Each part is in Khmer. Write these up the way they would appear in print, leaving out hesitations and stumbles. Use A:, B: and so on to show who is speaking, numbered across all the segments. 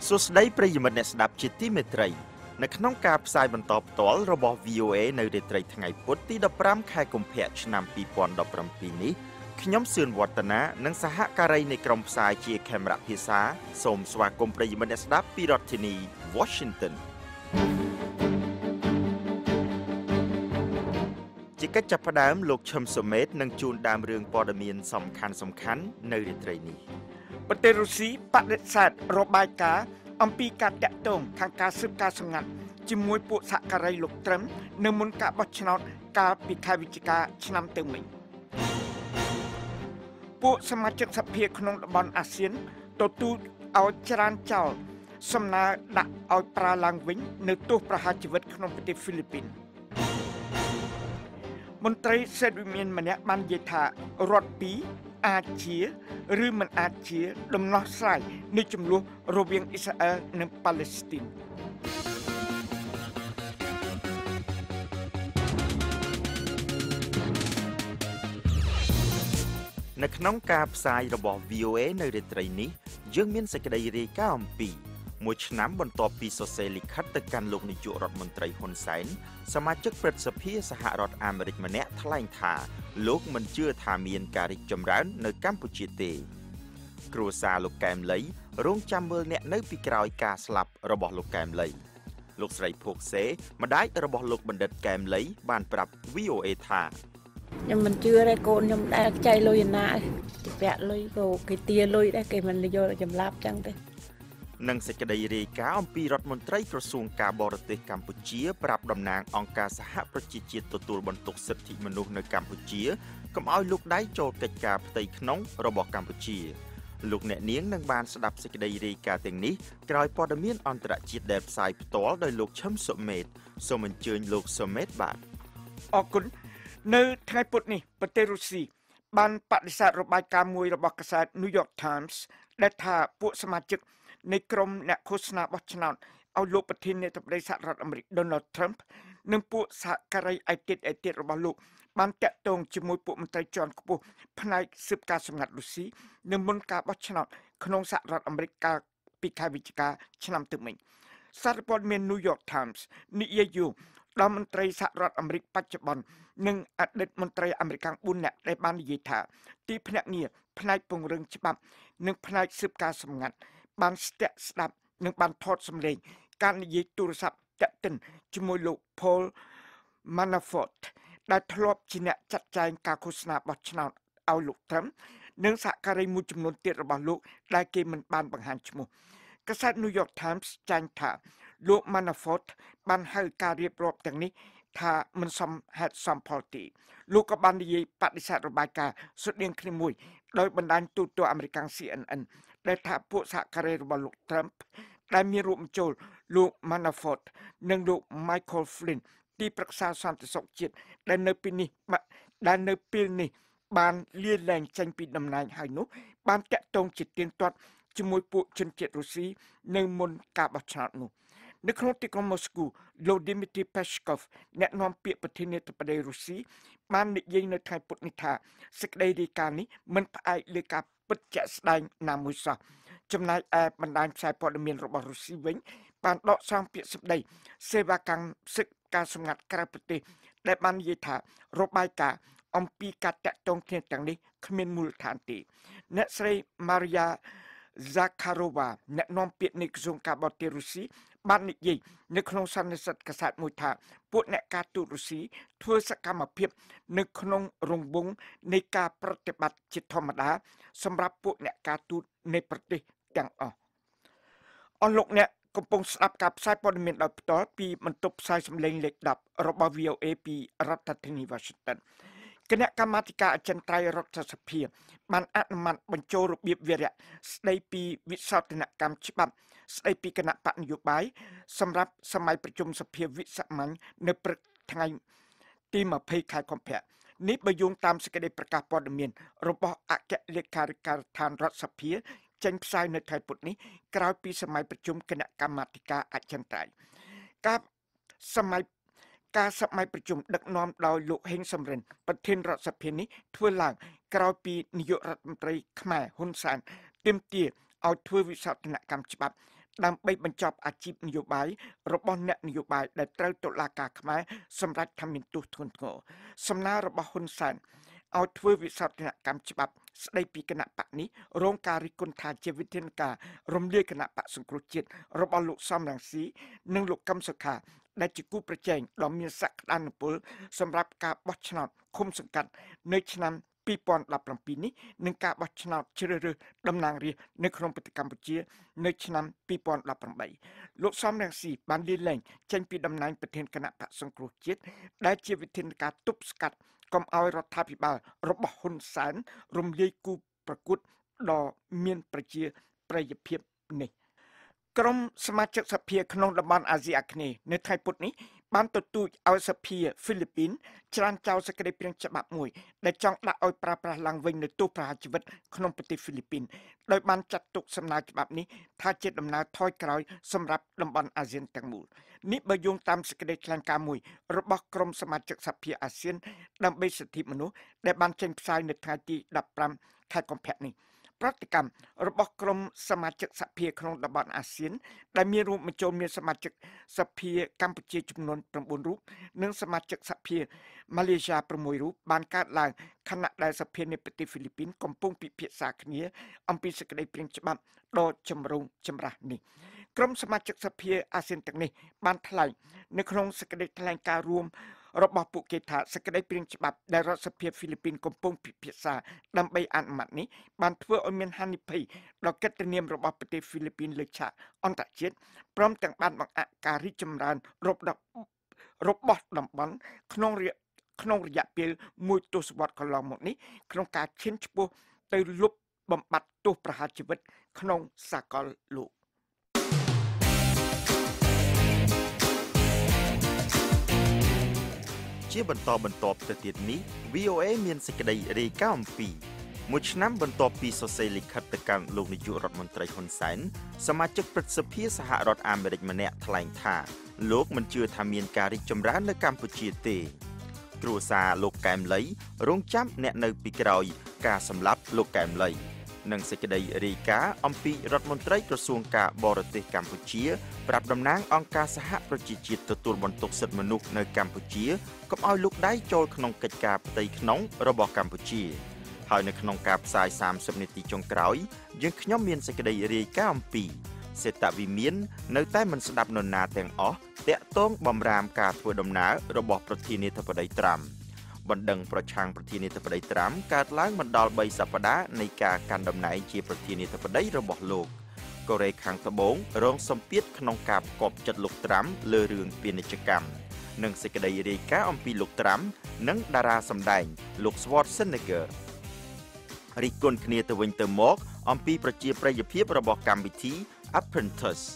A: សួស្តីប្រិយមិត្តអ្នកស្ដាប់ជាទីមេត្រីនៅក្នុងការផ្សាយបន្តផ្ទាល់របស់ VOA នៅរាត្រីថ្ងៃពុធទី15ខែកុម្ភៈឆ្នាំ2017នេះខ្ញុំសឿនវឌ្ឍនានិងសហការីនៃក្រុមផ្សាយជា Camera ភាសាសូមស្វាគមន៍ប្រិយមិត្តអ្នកស្ដាប់ពីរដ្ឋធានី Washington ជាកិច្ចចាប់ផ្ដើមលោកឈឹមសុមេតនឹងជួនដើមរឿងព័ត៌មានសំខាន់នៅរាត្រីនេះ
B: ប្រទេសរុស្ស៊ីបដិសេធរបាយការណ៍អំពីការតាក់ទងខាងការស៊ើបការណ៍សម្ងាត់ជាមួយពួកសហការីលោកត្រឹមនៅមុនការបោះឆ្នោតកាលពីខែវិច្ឆិកាឆ្នាំទៅមិញពួកសមាជិកសភាក្នុងតំបន់អាស៊ានទទួលឲ្យច្រានចោលសំណើដាក់ឲ្យប្រើឡើងវិញនៅទោសប្រហារជីវិតក្នុងប្រទេសហ្វីលីពីនមន្ត្រីសេដ្ឋវិមានម្នាក់បាននិយាយថារដ្ឋពីរអាចជាឬមិនអាចជាដំណោះស្រាយនៃជម្លោះរវាងអ៊ីស្រាអែលនិងប៉ាឡេស្ទីន
A: នៅក្នុងការផ្សាយរបស់ VOA នៅរាត្រីនេះយើងមានសេចក្តីរាយការណ៍អំពីមួយឆ្នាំបន្ទាប់ពីសរសេរលិខិតទៅកាន់លោកនាយករដ្ឋមន្ត្រីហ៊ុនសែនសមាជិកព្រឹទ្ធសភាសហរដ្ឋអាមេរិកម្នាក់ថ្លែងថាលោកមិនជឿថាមានការរីកចម្រើននៅកម្ពុជាទេគ្រួសារលោកកែមលីរងចាំមើលអ្នកនៅពីក្រោយការស្លាប់របស់លោកកែមលីលោកស្រីភួកសេម្ដាយរបស់លោកបណ្ឌិតកែមលីបានប្រាប់ VOA ថា
C: ខ្ញុំមិនជឿទេកូនខ្ញុំដែលខ្ចីលុយណាទីពាក់លុយក៏គេទាលុយដែរគេមិនយកចម្លាប់ចឹងទេ
A: និងសេចក្តីរាយការណ៍អំពីរដ្ឋមន្ត្រីក្រសួងការបរទេសកម្ពុជាប្រាប់តំណាងអង្គការសហប្រជាជាតិទទួលបន្ទុកសិទ្ធិមនុស្សនៅកម្ពុជាកុំឲ្យលូកដៃចូលកិច្ចការផ្ទៃក្នុងរបស់កម្ពុជាលោកអ្នកនាងនឹងបានស្ដាប់សេចក្តីរាយការណ៍ទាំងនេះក្រោយព័ត៌មានអន្តរជាតិដែលផ្សាយផ្ទាល់ដោយលោកឈឹមសុមេតសូមអញ្ជើញលោកសុមេតបាទ
B: អរគុណនៅថ្ងៃពុធនេះប្រទេសរុស្ស៊ីបានបដិសេធរបាយការណ៍មួយរបស់កាសែត New York Times ដែលថាពួកសមាជិកនៃក្រុមអ្នកឃោសនាបោះឆ្នោតឲ្យលោកប្រធានាធិបតីសហរដ្ឋអាមេរិក Donald Trump និងពួកសហការីឯទៀតរបស់លោកបានតាក់ទងជាមួយពួកមន្ត្រីជាន់ខ្ពស់ផ្នែកស៊ើបការណ៍សម្ងាត់រុស្ស៊ីនៅមុនការបោះឆ្នោតក្នុងសហរដ្ឋអាមេរិកកាលពីខែវិច្ឆិកាឆ្នាំទៅមិញសារព័ត៌មាន New York Times និយាយយូរដល់មន្ត្រីសហរដ្ឋអាមេរិកបច្ចុប្បន្ននិងអតីតមន្ត្រីអាមេរិក4នាក់ដែលបាននិយាយថាទីភ្នាក់ងារផ្នែកពង្រឹងច្បាប់និងផ្នែកស៊ើបការណ៍សម្ងាត់បានស្ទាក់ស្ដាប់និងបានថតសម្លេងការនិយាយទូរស័ព្ទតាក់ទិនជាមួយលោក Paul Manafort ដែលធ្លាប់ជាអ្នកចាត់ចែងការឃោសនាបោះឆ្នោតឲ្យលោកត្រឹមនិងសហការីមួយចំនួនទៀតរបស់លោកដែលគេមិនបានបង្ហាញឈ្មោះកាសែត New York Times ចែងថាលោក Manafort បានហៅការរៀបរាប់ទាំងនេះថាមិនសមហេតុសមផលទេលោកក៏បាននិយាយបដិសេធរបាយការណ៍ស្រដៀងគ្នាមួយដោយបណ្ដាញទូតទស្សន៍អាមេរិក CNN ដែលថាពួកសហការីរបស់លោក Trump ដែលមានរួមបញ្ចូលលោក Manafort និងលោក Michael Flynn ទីប្រឹក្សាសន្តិសុខជាតិដែលនៅពេលនេះបានលាលែងចេញពីតំណែងហើយនោះបានតាក់ទងជាទៀងទាត់ជាមួយពួកជនជាតិរុស្ស៊ីនៅមុនការបោះឆ្នោតនោះនៅក្នុងទីក្រុងម៉ូស្គូលោក Dmitry Peskov អ្នកនាំពាក្យប្រធានាធិបតីរុស្ស៊ីបាននិយាយនៅថ្ងៃពុធនេះថាសេចក្តីរាយការណ៍នេះមិនផ្អែកលើការពិតជាក់ស្ដែងណាមួយសោះចំណែកឯបណ្ដាញផ្សាយព័ត៌មានរបស់រុស្ស៊ីវិញបានដកស្រង់ពាក្យសម្ដីសេវាកម្មស៊ើបការសម្ងាត់ក្រៅប្រទេសដែលបាននិយាយថារបាយការណ៍អំពីការតាក់ទងគ្នាទាំងនេះគ្មានមូលដ្ឋានទេអ្នកស្រី Maria Zakharova អ្នកនាំពាក្យនៃក្រសួងការបរទេសរុស្ស៊ីបាននិយាយនៅក្នុងសន្និសីទកាសែតមួយថាពួកអ្នកការទូតរុស្ស៊ីធ្វើសកម្មភាពនៅក្នុងរង្វង់នៃការប្រតិបត្តិជាធម្មតាសម្រាប់ពួកអ្នកការទូតនៃប្រទេសទាំងអស់អស់លោកអ្នកកំពុងស្ដាប់ការផ្សាយព័ត៌មានដោយផ្ទាល់ពីបន្ទប់ផ្សាយសម្លេងលេខ10របស់ VOA ពីរដ្ឋធានី Washington គណៈកម្មាធិការអចិន្ត្រៃយ៍រដ្ឋសភាបានអនុម័តបញ្ចូលរបៀបវារៈស្ដីពីវិសោធនកម្មច្បាប់ស្ដីពីគណៈបកនយោបាយសម្រាប់សម័យប្រជុំសភាវិសាមញ្ញនៅព្រឹកថ្ងៃទី20ខែកុម្ភៈនេះបើយោងតាមសេចក្តីប្រកាសព័ត៌មានរបស់អគ្គលេខាធិការដ្ឋានរដ្ឋសភាចេញផ្សាយនៅថ្ងៃពុធនេះក្រោយពីសម័យប្រជុំគណៈកម្មាធិការអចិន្ត្រៃយ៍ការសម័យប្រជុំដឹកនាំដោយលោកហេងសំរិនប្រធានរដ្ឋសភានេះធ្វើឡើងក្រោយពីនាយករដ្ឋមន្ត្រីខ្មែរហ៊ុនសែនទាមទារឲ្យធ្វើវិសោធនកម្មច្បាប់ដើម្បីបញ្ចប់អាជីពនយោបាយរបស់អ្នកនយោបាយដែលត្រូវតុលាការខ្មែរសម្រេចថាមានទោសធ្ងន់ធ្ងរសំណើរបស់ហ៊ុនសែនឲ្យធ្វើវិសោធនកម្មច្បាប់ស្ដីពីគណៈបកនេះរងការរិះគន់ថាជាវិធានការរំលាយគណៈបកសង្គ្រោះជាតិរបស់លោកសំរងស៊ីនិងលោកកឹមសុខាដែលជាគូប្រជែងដ៏មានសក្តានុពលសម្រាប់ការបោះឆ្នោតឃុំសង្កាត់នៅឆ្នាំ2017នេះនិងការបោះឆ្នោតជ្រើសរើសតំណាងរាស្ត្រនៅក្នុងប្រទេសកម្ពុជានៅឆ្នាំ2018លោកសំរងស៊ីបានលាលែងចេញពីតំណែងប្រធានគណៈបកសង្គ្រោះជាតិដែលជាវិធានការទប់ស្កាត់កុំឲ្យរដ្ឋាភិបាលរបស់ហ៊ុនសែនរំលាយគូប្រកួតដ៏មានប្រជាប្រិយភាពនេះក្រុមសមាជិកសភាក្នុងតំបន់អាស៊ីអាគ្នេយ៍នៅថ្ងៃពុធនេះបានទទូចឲ្យសភាហ្វីលីពីនច្រានចោលសេចក្តីព្រាងច្បាប់មួយដែលចង់ដាក់ឲ្យប្រើប្រាស់ឡើងវិញនូវទោសប្រហារជីវិតក្នុងប្រទេសហ្វីលីពីនដោយបានចាត់ទុកសំណើច្បាប់នេះថាជាដំណើរថយក្រោយសម្រាប់តំបន់អាស៊ានទាំងមូលនេះបើយោងតាមសេចក្តីថ្លែងការណ៍មួយរបស់ក្រុមសមាជិកសភាអាស៊ានដើម្បីសិទ្ធិមនុស្សដែលបានចេញផ្សាយនៅថ្ងៃទី15ខែកុម្ភៈនេះប្រតិកម្មរបស់ក្រុមសមាជិកសភាក្នុងតំបន់អាស៊ានដែលមានរួមបញ្ចូលមានសមាជិកសភាកម្ពុជាចំនួន9រូបនិងសមាជិកសភាម៉ាឡេស៊ី6រូបបានកើតឡើងខណៈដែលសភានៃប្រទេសហ្វីលីពីនកំពុងពិភាក្សាគ្នាអំពីសេចក្តីព្រាងច្បាប់ដ៏ចម្រូងចម្រាសនេះក្រុមសមាជិកសភាអាស៊ានទាំងនេះបានថ្លែងនៅក្នុងសេចក្តីថ្លែងការណ៍រួមរបស់ពួកគេថាសេចក្តីព្រាងច្បាប់ដែលរដ្ឋសភាហ្វីលីពីនកំពុងពិភាក្សាដើម្បីអនុម័តនេះបានធ្វើឲ្យមានហានិភ័យដល់កិត្តិនាមរបស់ប្រទេសហ្វីលីពីនលើឆាកអន្តរជាតិព្រមទាំងបានបង្អាក់ការរីកចម្រើនរបស់តំបន់ក្នុងរយៈពេលមួយទសវត្សរ៍កន្លងមកនេះក្នុងការឈានឆ្ពោះទៅលុបបំបាត់ទោសប្រហារជីវិតក្នុងសកលលោក
A: ជាបន្តទៅទៀតនេះ VOA មានសេចក្តីរាយការណ៍អំពីមួយឆ្នាំបន្ទាប់ពីសរសេរលិខិតទៅកាន់លោកនាយករដ្ឋមន្ត្រីហ៊ុនសែនសមាជិកព្រឹទ្ធសភាសហរដ្ឋអាមេរិកម្នាក់ថ្លែងថាលោកមិនជឿថាមានការរីកចម្រើននៅកម្ពុជាទេគ្រួសារលោកកែមលីរងចាំអ្នកនៅពីក្រោយការសម្លាប់លោកកែមលីនិងសេចក្តីរាយការណ៍អំពីរដ្ឋមន្ត្រីក្រសួងការបរទេសកម្ពុជាប្រាប់តំណាងអង្គការសហប្រជាជាតិទទួលបន្ទុកសិទ្ធិមនុស្សនៅកម្ពុជាកុំឲ្យលូកដៃចូលក្នុងកិច្ចការផ្ទៃក្នុងរបស់កម្ពុជាហើយនៅក្នុងការផ្សាយ30នាទីចុងក្រោយយើងខ្ញុំមានសេចក្តីរាយការណ៍អំពីសេតវិមាននៅតែមិនស្ដាប់នរណាទាំងអស់តាក់ទងបំរាមការធ្វើដំណើររបស់ប្រធានាធិបតីត្រាំបណ្ដឹងប្រឆាំងប្រធានាធិបតីត្រាំកើតឡើងមិនដល់3សប្តាហ៍នៃការកាន់តំណែងជាប្រធានាធិបតីរបស់លោកកូរ៉េខាងត្បូងរងសម្ពាធក្នុងការផ្គប់ចិត្តលោកត្រាំលើរឿងពាណិជ្ជកម្មនិងសេចក្តីរាយការណ៍អំពីលោកត្រាំនិងតារាសម្ដែងលោក Schwarzenegger រិះគន់គ្នាទៅវិញទៅមកអំពីប្រជាប្រិយភាពរបស់កម្មវិធី Apprentice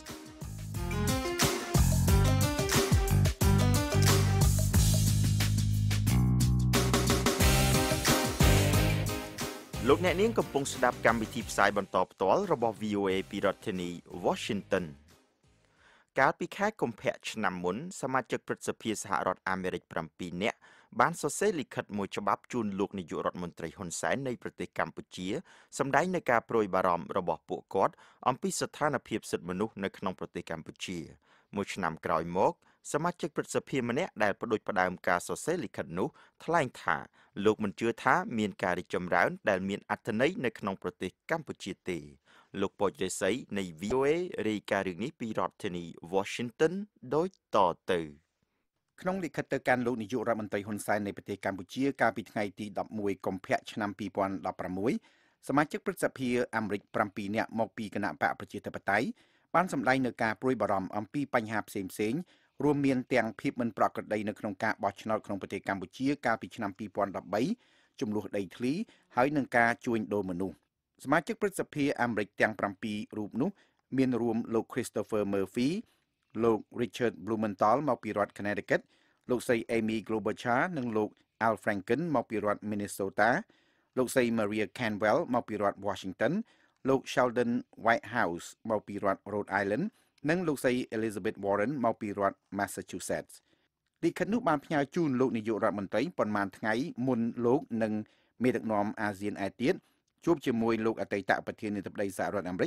A: លោកអ្នកនាងកំពុងស្ដាប់កម្មវិធីផ្សាយបន្តផ្ទាល់របស់ VOA ពីរដ្ឋធានី Washington កាលពីខែកុម្ភៈឆ្នាំមុនសមាជិកព្រឹទ្ធសភាសហរដ្ឋអាមេរិក7នាក់បានសរសេរលិខិតមួយច្បាប់ជូនលោកនាយករដ្ឋមន្ត្រីហ៊ុនសែននៃប្រទេសកម្ពុជាសម្ដែងនៅការព្រួយបារម្ភរបស់ពួកគាត់អំពីស្ថានភាពសិទ្ធិមនុស្សនៅក្នុងប្រទេសកម្ពុជាមួយឆ្នាំក្រោយមកសមាជិកព្រឹទ្ធសភាម្នាក់ដែលផ្ដួចផ្ដើមការសរសេរលិខិតនោះថ្លែងថាលោកមិនជឿថាមានការរីកចម្រើនដែលមានអត្ថន័យនៅក្នុងប្រទេសកម្ពុជាទេលោកពូចរិស័យនៃ VOA រាយការណ៍រឿងនេះពីរដ្ឋធានី Washington ដូចតទៅ
D: ក្នុងលិខិតទៅកាន់លោកនាយករដ្ឋមន្ត្រីហ៊ុនសែននៃប្រទេសកម្ពុជាកាលពីថ្ងៃទី11កុម្ភៈឆ្នាំ2016សមាជិកព្រឹទ្ធសភាអាមេរិក7នាក់មកពីគណៈបកប្រជាធិបតេយ្យបានសម្ដែងនៅការព្រួយបារម្ភអំពីបញ្ហាផ្សេងៗរួមមានទាំងភាពមិនប្រក្រតីនៅក្នុងការបោះឆ្នោតក្នុងប្រទេសកម្ពុជាកាលពីឆ្នាំ2013ចំនួនដីធ្លីហើយនឹងការជួញដូរមនុស្សសមាជិកព្រឹទ្ធសភាអាមេរិកទាំង7រូបនោះមានរួមលោក Christopher Murphy លោក Richard Blumenthal មកពីរដ្ឋ Connecticut លោកស្រី Amy Klobuchar និងលោក Al Franken មកពីរដ្ឋ Minnesota លោកស្រី Maria Canwell មកពីរដ្ឋ Washington លោក Sheldon Whitehouse មកពីរដ្ឋ Rhode Island និងលោកស្រី Elizabeth Warren មកពីរដ្ឋ Massachusetts លិខិតនោះបានផ្ញើជូនលោកនាយករដ្ឋមន្ត្រីប៉ុន្មានថ្ងៃមុនលោកនិងមេដឹកនាំអាស៊ានឯទៀតជួបជាមួយលោកអតីតប្រធានាធិបតីសហរដ្ឋអាមេរិក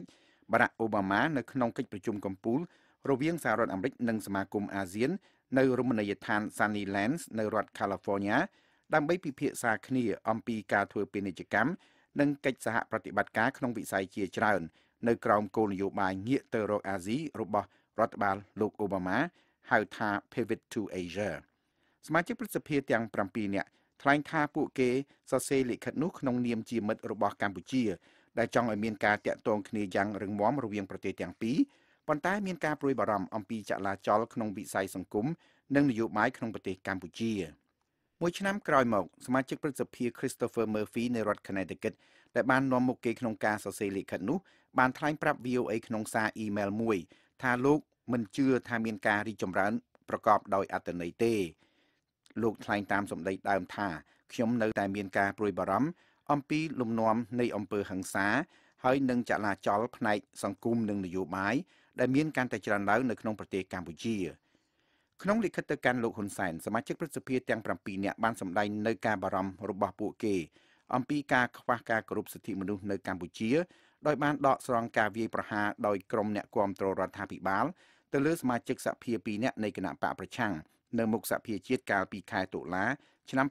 D: បារ៉ាក់អូបាម៉ានៅក្នុងកិច្ចប្រជុំកំពូលរវាងសហរដ្ឋអាមេរិកនិងសមាគមអាស៊ាននៅរមណីយដ្ឋាន Sunnylands នៅរដ្ឋ California ដើម្បីពិភាក្សាគ្នាអំពីការធ្វើពាណិជ្ជកម្មនិងកិច្ចសហប្រតិបត្តិការក្នុងវិស័យជាច្រើននៅក្រោមគោលនយោបាយងាកទៅរកអាស៊ីរបស់រដ្ឋបាលលោកអូបាម៉ាហៅថា Pivot to Asia សមាជិកព្រឹទ្ធសភាទាំង7នាក់ថ្លែងថាពួកគេសរសេរលិខិតនោះក្នុងនាមជាមិត្តរបស់កម្ពុជាដែលចង់ឲ្យមានការតាក់ទងគ្នាយ៉ាងរឹងមាំរវាងប្រទេសទាំងពីរប៉ុន្តែមានការព្រួយបារម្ភអំពីចលាចលក្នុងវិស័យសង្គមនិងនយោបាយក្នុងប្រទេសកម្ពុជាមួយឆ្នាំក្រោយមកសមាជិកព្រឹទ្ធសភា Christopher Murphy នៃរដ្ឋ Connecticut ដែលបាននាំមុខគេក្នុងការសរសេរលិខិតនោះបានថ្លែងប្រាប់ VOA ក្នុងសារអ៊ីមែលមួយថាលោកមិនជឿថាមានការរីកចម្រើនប្រកបដោយអត្ថន័យទេលោកថ្លែងតាមសម្ដីដើមថាខ្ញុំនៅតែមានការព្រួយបារម្ភអំពីលំនាំនៃអំពើហិង្សាហើយនឹងចលាចលផ្នែកសង្គមនិងនយោបាយដែលមានកាន់តែច្រើនឡើងនៅក្នុងប្រទេសកម្ពុជាក្នុងលិខិតទៅកាន់លោកហ៊ុនសែនសមាជិកព្រឹទ្ធសភាទាំង7នាក់បានសម្ដែងនៅការបារម្ភរបស់ពួកគេអំពីការខ្វះការគោរពសិទ្ធិមនុស្សនៅកម្ពុជាដោយបានដកស្រង់ការវាយប្រហារដោយក្រុមអ្នកគាំទ្ររដ្ឋាភិបាលទៅលើសមាជិកសភា2នាក់នៃគណៈបកប្រឆាំងនៅមុខសភាជាតិកាលពីខែតុលាឆ្នាំ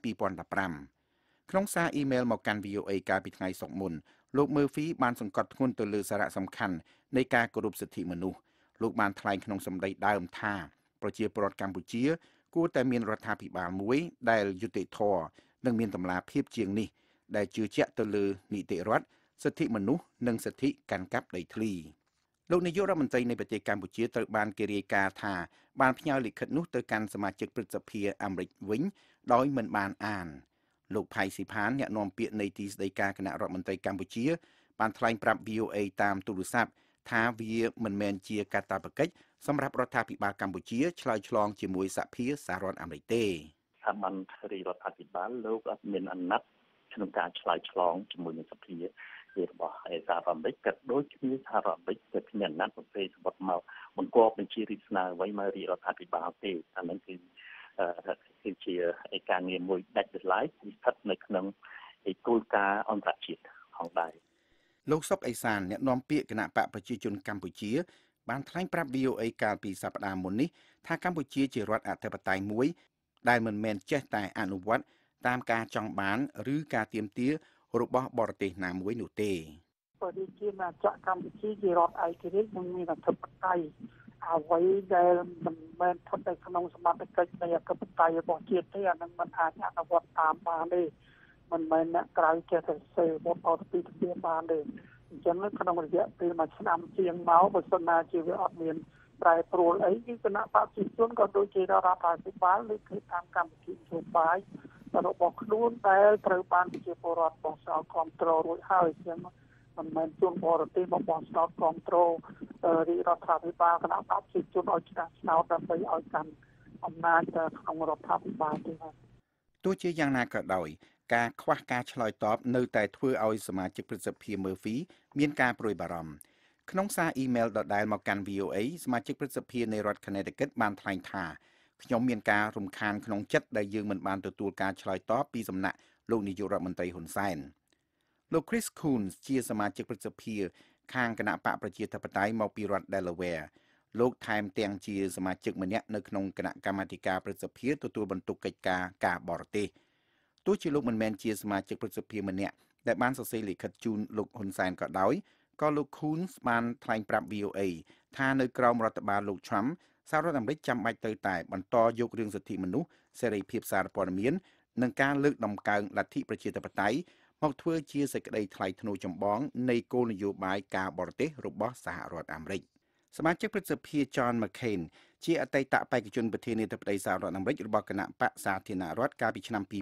D: 2015ក្នុងសារអ៊ីមែលមកកាន់ VOA កាលពីថ្ងៃសុក្រមុនលោក Murphy បានសង្កត់ធ្ងន់ទៅលើសារៈសំខាន់នៃការគោរពសិទ្ធិមនុស្សលោកបានថ្លែងក្នុងសម្ដីដើមថាប្រជាពលរដ្ឋកម្ពុជាគួរតែមានរដ្ឋាភិបាលមួយដែលយុត្តិធម៌និងមានតម្លាភាពជាងនេះដែលជឿជាក់ទៅលើនីតិរដ្ឋសិទ្ធិមនុស្សនិងសិទ្ធិកាន់កាប់ដីធ្លីលោកនាយករដ្ឋមន្ត្រីនៃប្រទេសកម្ពុជាត្រូវបានគេរាយការណ៍ថាបានផ្ញើលិខិតនោះទៅកាន់សមាជិកព្រឹទ្ធសភាអាមេរិកវិញដោយមិនបានអានលោកផៃស៊ីផានអ្នកនាំពាក្យនៃទីស្តីការគណៈរដ្ឋមន្ត្រីកម្ពុជាបានថ្លែងប្រាប់ VOA តាមទូរស័ព្ទថាវាមិនមែនជាកាតព្វកិច្ចសម្រាប់រដ្ឋាភិបាលកម្ពុជាឆ្លើយឆ្លងជាមួយសហភាពសហរដ្ឋអាមេរិកទេ
E: ស្ថាប័នរដ្ឋាភិបាលលោកអត់មានអាណត្តិក្នុងការឆ្លើយឆ្លងជាមួយនឹងសភារបស់សហរដ្ឋអាមេរិកក៏ដូចគ្នាសហរដ្ឋអាមេរិកក៏គ្មានអាណត្តិប្រភេទសម្បត្តិមកបង្គាប់បញ្ជារីកស្នើអ្វីមករដ្ឋាភិបាលទេអានឹងគឺជាការងារមួយដាច់ដោយឡែកស្ថិតនៅក្នុងគោលការណ៍អន្តរជាតិផងដែរ
D: លោកសុកអេសានអ្នកនាំពាក្យគណៈបកប្រជាជនកម្ពុជាបានថ្លែងប្រាប់ VOA កាលពីសប្តាហ៍មុននេះថាកម្ពុជាជារដ្ឋអធិបតេយ្យមួយដែលមិនមែនចេះតែអនុវត្តតាមការចង់បានឬការទាមទាររបស់បរទេសណាមួយនោះទេ
F: ប្រទេសជាតិកម្ពុជាជារដ្ឋឯករាជ្យនិងមានអធិបតេយ្យអ្វីដែលមិនមែនស្ថិតនៅក្នុងសមត្ថកិច្ចនៃអធិបតេយ្យរបស់ជាតិទេអានឹងមិនអាចអនុវត្តតាមបានទេមិនមែនអ្នកក្រៅចេះតែសេវត្តអត់ពីទៅបានទេអញ្ចឹងក្នុងរយៈពេល1ឆ្នាំជាងមកបើសិនណាជាវាអត់មានប្រែប្រួលអីគឺគណៈបព្វជិជនក៏ដូចជារដ្ឋាភិបាលលើកធ្វើតាមកម្មវិធីនយោបាយរបស់ខ្លួនដែលត្រូវបានប្រជាពលរដ្ឋបោះឆ្នោតគ្រប់គ្រងរួចហើយអញ្ចឹងមិនមែនជនបរទេសមកបោះឆ្នោតគ្រប់គ្រងរាជរដ្ឋាភិបាលគណៈបព្វជិជនឲ្យឆ្នោតដើម្បីឲ្យកាន់អំណាចក្នុងរដ្ឋាភិបាលទេ
D: ទោះជាយ៉ាងណាក៏ដោយការខ្វះការឆ្លើយតបនៅតែធ្វើឲ្យសមាជិកព្រឹទ្ធសភា Murphy មានការព្រួយបារម្ភក្នុងសារអ៊ីមែលដដែលមកកាន់ VOA សមាជិកព្រឹទ្ធសភានៃរដ្ឋ Connecticut បានថ្លែងថាខ្ញុំមានការរំខានក្នុងចិត្តដែលយើងមិនបានទទួលការឆ្លើយតបពីសំណាក់លោកនាយករដ្ឋមន្ត្រីហ៊ុនសែនលោក Chris Coons ជាសមាជិកព្រឹទ្ធសភាខាងគណៈបកប្រជាធិបតេយ្យមកពីរដ្ឋ Delaware លោកថែមទាំងជាសមាជិកម្នាក់នៅក្នុងគណៈកម្មាធិការព្រឹទ្ធសភាទទួលបន្ទុកកិច្ចការការបរទេសទោះជាលោកមិនមែនជាសមាជិកព្រឹទ្ធសភាម្នាក់ដែលបានសរសេរលិខិតជូនលោកហ៊ុនសែនក៏ដោយក៏លោក Coons បានថ្លែងប្រាប់ VOA ថានៅក្រោមរដ្ឋបាលលោក Trump សហរដ្ឋអាមេរិកចាំបាច់ទៅតែបន្តយករឿងសិទ្ធិមនុស្សសេរីភាពសារព័ត៌មាននិងការលើកដំកើងលទ្ធិប្រជាធិបតេយ្យមកធ្វើជាសេចក្តីថ្លៃថ្នូរចម្បងនៃគោលនយោបាយការបរទេសរបស់សហរដ្ឋអាមេរិកសមាជិកព្រឹទ្ធសភា John McCain ជាអតីតបេក្ខជនប្រធានាធិបតីសហរដ្ឋអាមេរិករបស់គណៈបកសាធារណរដ្ឋកាលពីឆ្នាំ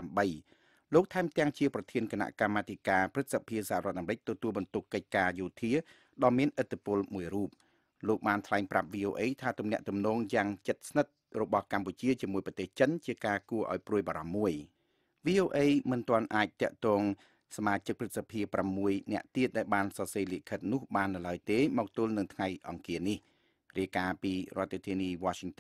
D: 2008លោកថែមទាំងជាប្រធានគណៈកម្មាធិការព្រឹទ្ធសភាសហរដ្ឋអាមេរិកទទួលបន្ទុកកិច្ចការយោធាដ៏មានឥទ្ធិពលមួយរូបលោកបានថ្លែងប្រាប់ VOA ថាទំនាក់ទំនងយ៉ាងជិតស្និទ្ធរបស់កម្ពុជាជាមួយប្រទេសចិនជាការគួរឲ្យព្រួយបារម្ភមួយ VOA មិនទាន់អាចតាក់ទងសមាជិកព្រឹទ្ធសភា6នាក់ទៀតដែលបានសរសេរលិខិតនោះបាននៅឡើយទេមកទល់នឹងថ្ងៃអង្គារនេះរាយការណ៍ពីរដ្ឋធានី Washington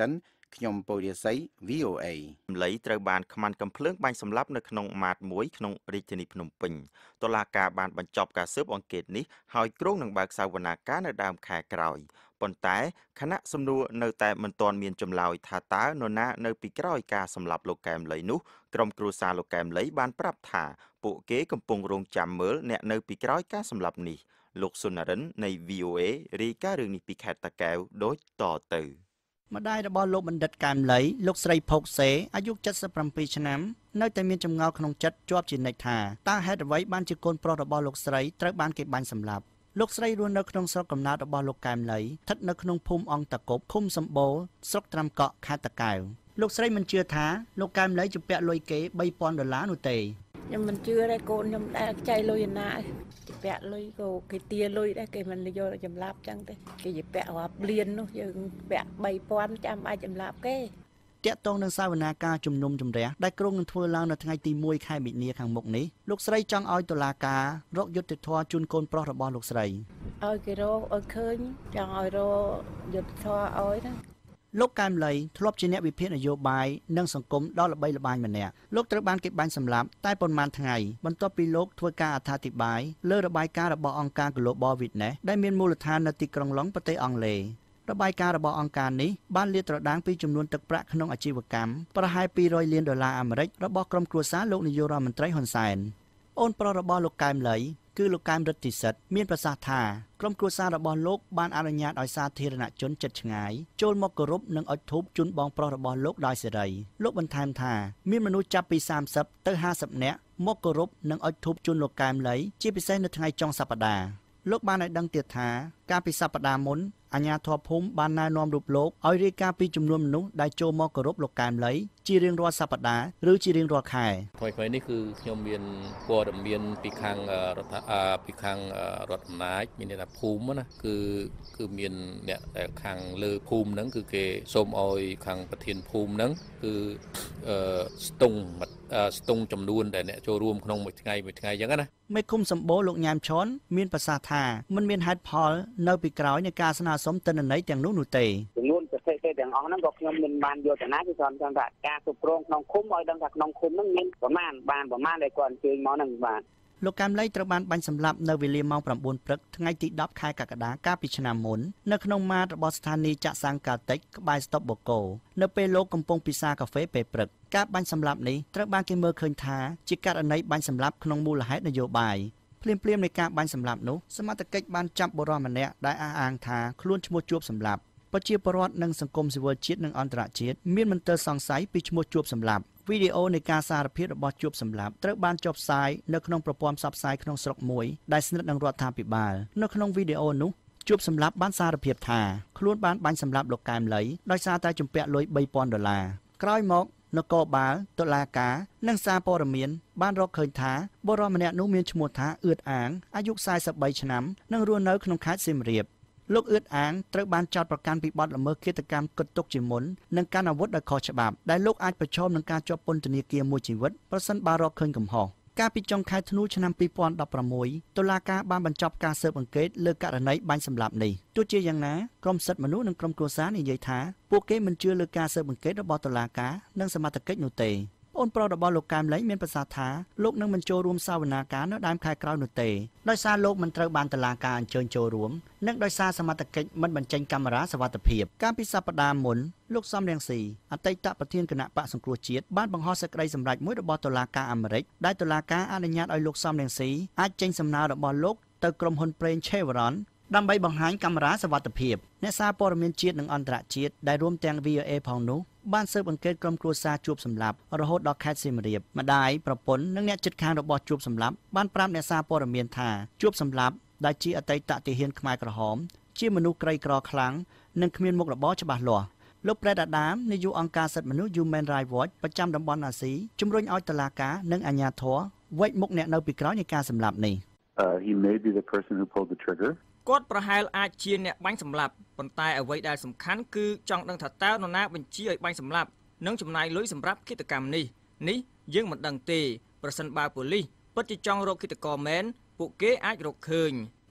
D: ខ្ញុំពូរិស័យ VOA
A: ចម្លៃត្រូវបានខ្មាន់កំភ្លើងបាញ់សម្លាប់នៅក្នុងម៉ាតមួយក្នុងរាជធានីភ្នំពេញតុលាការបានបញ្ចប់ការស៊ើបអង្កេតនេះហើយគ្រោងនឹងបើកសវនាការនៅដើមខែក្រោយប៉ុន្តែគណៈសំណួរនៅតែមិនទាន់មានចម្លើយថាតើនរណានៅពីក្រោយការសម្លាប់លោកកែមលីនោះក្រុមគ្រួសារលោកកែមលីបានប្រាប់ថាពួកគេកំពុងរងចាំមើលអ្នកនៅពីក្រោយការសម្លាប់នេះលោកសុនរិននៃ VOA រាយការណ៍រឿងនេះពីខេត្តតាកែវដូចតទៅ
G: ម្ដាយរបស់លោកបណ្ឌិតកែមលីលោកស្រីភោគសេអាយុ77ឆ្នាំនៅតែមានចម្ងល់ក្នុងចិត្តជាប់ជានិច្ចថាតើហេតុអ្វីបានជាកូនប្រុសរបស់លោកស្រីត្រូវបានគេបាញ់សម្លាប់លោកស្រីរស់នៅក្នុងស្រុកកំណើតរបស់លោកកែមលីស្ថិតនៅក្នុងភូមិអង្គតាគប់ឃុំសម្បូរស្រុកត្រាំកក់ខេត្តតាកែវលោកស្រីមិនជឿថាលោកកែមលីជាពាក់លុយគេ$3,000នោះទេ
C: ខ្ញុំមិនជឿទេកូនខ្ញុំដែលខ្ចីលុយណាជាពាក់លុយក៏គេទាលុយដែរគេមិនយកចម្លាប់ចឹងទេគេជាពាក់រាប់លាននោះយើងពាក់$3,000ចាំអាចចម្លាប់គេ
G: តាក់ទងនឹងសវនាការជំនុំជម្រះដែលក្រុងនឹងធ្វើឡើងនៅថ្ងៃទី1ខែមិនិនាខាងមុខនេះលោកស្រីចង់ឲ្យតុលាការរកយុត្តិធម៌ជូនកូនប្រុសរបស់លោកស្រី
C: ឲ្យគេរកឲ្យឃើញចង់ឲ្យរកយុត្តិធម៌ឲ្យណា
G: លោកកែមលីធ្លាប់ជាអ្នកវិភាគនយោបាយនិងសង្គមដ៏ល្បីល្បាញម្នាក់លោកត្រូវបានគេបាញ់សម្លាប់តែប៉ុន្មានថ្ងៃបន្ទាប់ពីលោកធ្វើការអត្ថាធិប្បាយលើរបាយការណ៍របស់អង្គការ Global Witness ដែលមានមូលដ្ឋាននៅទីក្រុងឡុងប្រទេសអង់គ្លេសរបាយការណ៍របស់អង្គការនេះបានលាតត្រដាងពីចំនួនទឹកប្រាក់ក្នុងអាជីវកម្មប្រហែល$200 លានអាមេរិករបស់ក្រុមគ្រួសារលោកនាយករដ្ឋមន្ត្រីហ៊ុនសែនអូនប្រុសរបស់លោកកែមលីគឺលោកកែមរិទ្ធិសិទ្ធមានប្រសាសន៍ថាក្រុមគ្រួសាររបស់លោកបានអនុញ្ញាតឲ្យសាធារណជនជិតឆ្ងាយចូលមកគោរពនិងអុជធូបជូនបងប្រុសរបស់លោកដោយសេរីលោកបន្ថែមថាមានមនុស្សចាប់ពី30ទៅ50នាក់មកគោរពនិងអុជធូបជូនលោកកែមលីជាពិសេសនៅថ្ងៃចុងសប្តាហ៍លោកបានឲ្យដឹងទៀតថាកាលពីសប្តាហ៍មុនអាជ្ញាធរភូមិបានណែនាំរូបលោកឲ្យរាយការណ៍ពីចំនួនមនុស្សដែលចូលមកគោរពលោកកែមលីជារៀងរាល់សប្តាហ៍ឬជារៀងរាល់ខែ
H: ថ្មីៗនេះគឺខ្ញុំមានព័ត៌មានពីខាងរដ្ឋអំណាចមានអ្នកថាភូមិណាគឺមានអ្នកដែលខាងលើភូមិហ្នឹងគឺគេសូមឲ្យខាងប្រធានភូមិហ្នឹងគឺស្ទង់ចំនួនដែលអ្នកចូលរួមក្នុងមួយថ្ងៃអញ្ចឹងណា
G: មេឃុំសម្បូរលោកញ៉ាមឈុនមានប្រសាសន៍ថាមិនមានហេតុផលនៅពីក្រោយនៃការស្នើសុំទិន្នន័យទាំងនោះទេ
I: ចំនួនប្រទេសទាំងអស់ហ្នឹងក៏ខ្ញុំមិនបានយកទៅណាគឺគាត់ថាការគ្រប់គ្រងក្នុងឃុំឲ្យដឹងថាក្នុងឃុំហ្នឹងមានប្រមាណដែលគាត់អញ្ជើញមកហ្នឹងបាទ
G: លោកកែមលីត្រូវបានបាញ់សម្លាប់នៅវេលាម៉ោង9ព្រឹកថ្ងៃទី10ខែកក្កដាកាលពីឆ្នាំមុននៅក្នុងម៉ាតរបស់ស្ថានីយ៍ចាក់សាំងកាល់តិចក្បែរស្តុបបូកូនៅពេលលោកកំពុងពិសាកាហ្វេពេលព្រឹកការបាញ់សម្លាប់នេះត្រូវបានគេមើលឃើញថាជាករណីបាញ់សម្លាប់ក្នុងមូលហេតុនយោបាយភ្លាមនៃការបាញ់សម្លាប់នោះសមត្ថកិច្ចបានចាប់បុរសម្នាក់ដែលអះអាងថាខ្លួនឈ្មោះជួបសម្លាប់ប្រជាពលរដ្ឋនិងសង្គមស៊ីវិលជាតិនិងអន្តរជាតិមានមន្ទិលសង្ស័យពីឈ្មោះជួបសម្លាប់វីដេអូនៃការសារភាពរបស់ជួបសម្លាប់ត្រូវបានចុះផ្សាយនៅក្នុងប្រព័ន្ធផ្សព្វផ្សាយក្នុងស្រុកមួយដែលស្និទ្ធនឹងរដ្ឋាភិបាលនៅក្នុងវីដេអូនោះជួបសម្លាប់បានសារភាពថាខ្លួនបានបាញ់សម្លាប់លោកកែមលីដោយសារតែជំពាក់លុយ$3,000ក្រោយមកនគរបាលតុលាការនិងសារព័ត៌មានបានរកឃើញថាបុរសម្នាក់នោះមានឈ្មោះថាអឿតអាងអាយុ43ឆ្នាំនិងរស់នៅក្នុងខេត្តសៀមរាបលោកអឿតអាងត្រូវបានចោទប្រកាន់ពីបទល្មើសឃាតកម្មគិតទុកជាមុននិងកាន់អាវុធដោយខុសច្បាប់ដែលលោកអាចប្រឈមនឹងការជាប់ពន្ធនាគារមួយជីវិតប្រសិនបើរកឃើញកំហុសកាលពីចុងខែធ្នូឆ្នាំ2016តុលាការបានបញ្ចប់ការស៊ើបអង្កេតលើករណីបាញ់សម្លាប់នេះទោះជាយ៉ាងណាក្រុមសិទ្ធិមនុស្សនិងក្រុមគ្រួសារនិយាយថាពួកគេមិនជឿលើការស៊ើបអង្កេតរបស់តុលាការនិងសមត្ថកិច្ចនោះទេអូនប្រុសរបស់លោកកែមលីមានប្រសាសន៍ថាលោកនឹងមិនចូលរួមសវនាការនៅដើមខែក្រោយនោះទេដោយសារលោកមិនត្រូវបានតុលាការអញ្ជើញចូលរួមនិងដោយសារសមត្ថកិច្ចមិនបញ្ចេញកាមេរ៉ាសុវត្ថិភាពកាលពីសប្តាហ៍មុនលោកសំរងស៊ីអតីតប្រធានគណៈបកសង្គ្រោះជាតិបានបង្ហោះសេចក្តីសម្រេចមួយរបស់តុលាការអាមេរិកដែលតុលាការអនុញ្ញាតឲ្យលោកសំរងស៊ីអាចចេញសំណើរបស់លោកទៅក្រុមហ៊ុនប្រេង Chevron ដើម្បីបង្ហាញកាមេរ៉ាសុវត្ថិភាពអ្នកសារព័ត៌មានជាតិនិងអន្តរជាតិដែលរួមទាំង VOA ផងនោះបានស៊ើបអង្កេតក្រុមគ្រួសារជួបសម្លាប់រហូតដល់ខេត្តសៀមរាបម្ដាយប្រពន្ធនិងអ្នកជិតខាងរបស់ជួបសម្លាប់បានប្រាប់អ្នកសារព័ត៌មានថាជួបសម្លាប់ដែលជាអតីតទាហានខ្មែរក្រហមជាមនុស្សក្រីក្រខ្លាំងនិងគ្មានមុខរបរច្បាស់លាស់លោកប្រេតអាដាមនាយកអង្គការសិទ្ធិមនុស្ស Human Rights Watch ប្រចាំតំបន់អាស៊ីជំរុញឲ្យតុលាការនិងអាជ្ញាធរវេចមុខអ្នកនៅពីក្រោយនៃការសម្លាប់នេះ
J: He may be the person who pulled the trigger
B: គាត់ប្រហែលអាចជាអ្នកបាញ់សម្លាប់ប៉ុន្តែអ្វីដែលសំខាន់គឺចង់ដឹងថាតើនរណាបញ្ជាឲ្យបាញ់សម្លាប់និងចំណាយលុយសម្រាប់ឃាតកម្មនេះយើងមិនដឹងទេប្រសិនបើប៉ូលីសពិតជាចង់រកឃាតករមែនពួកគេអាចរកឃើញ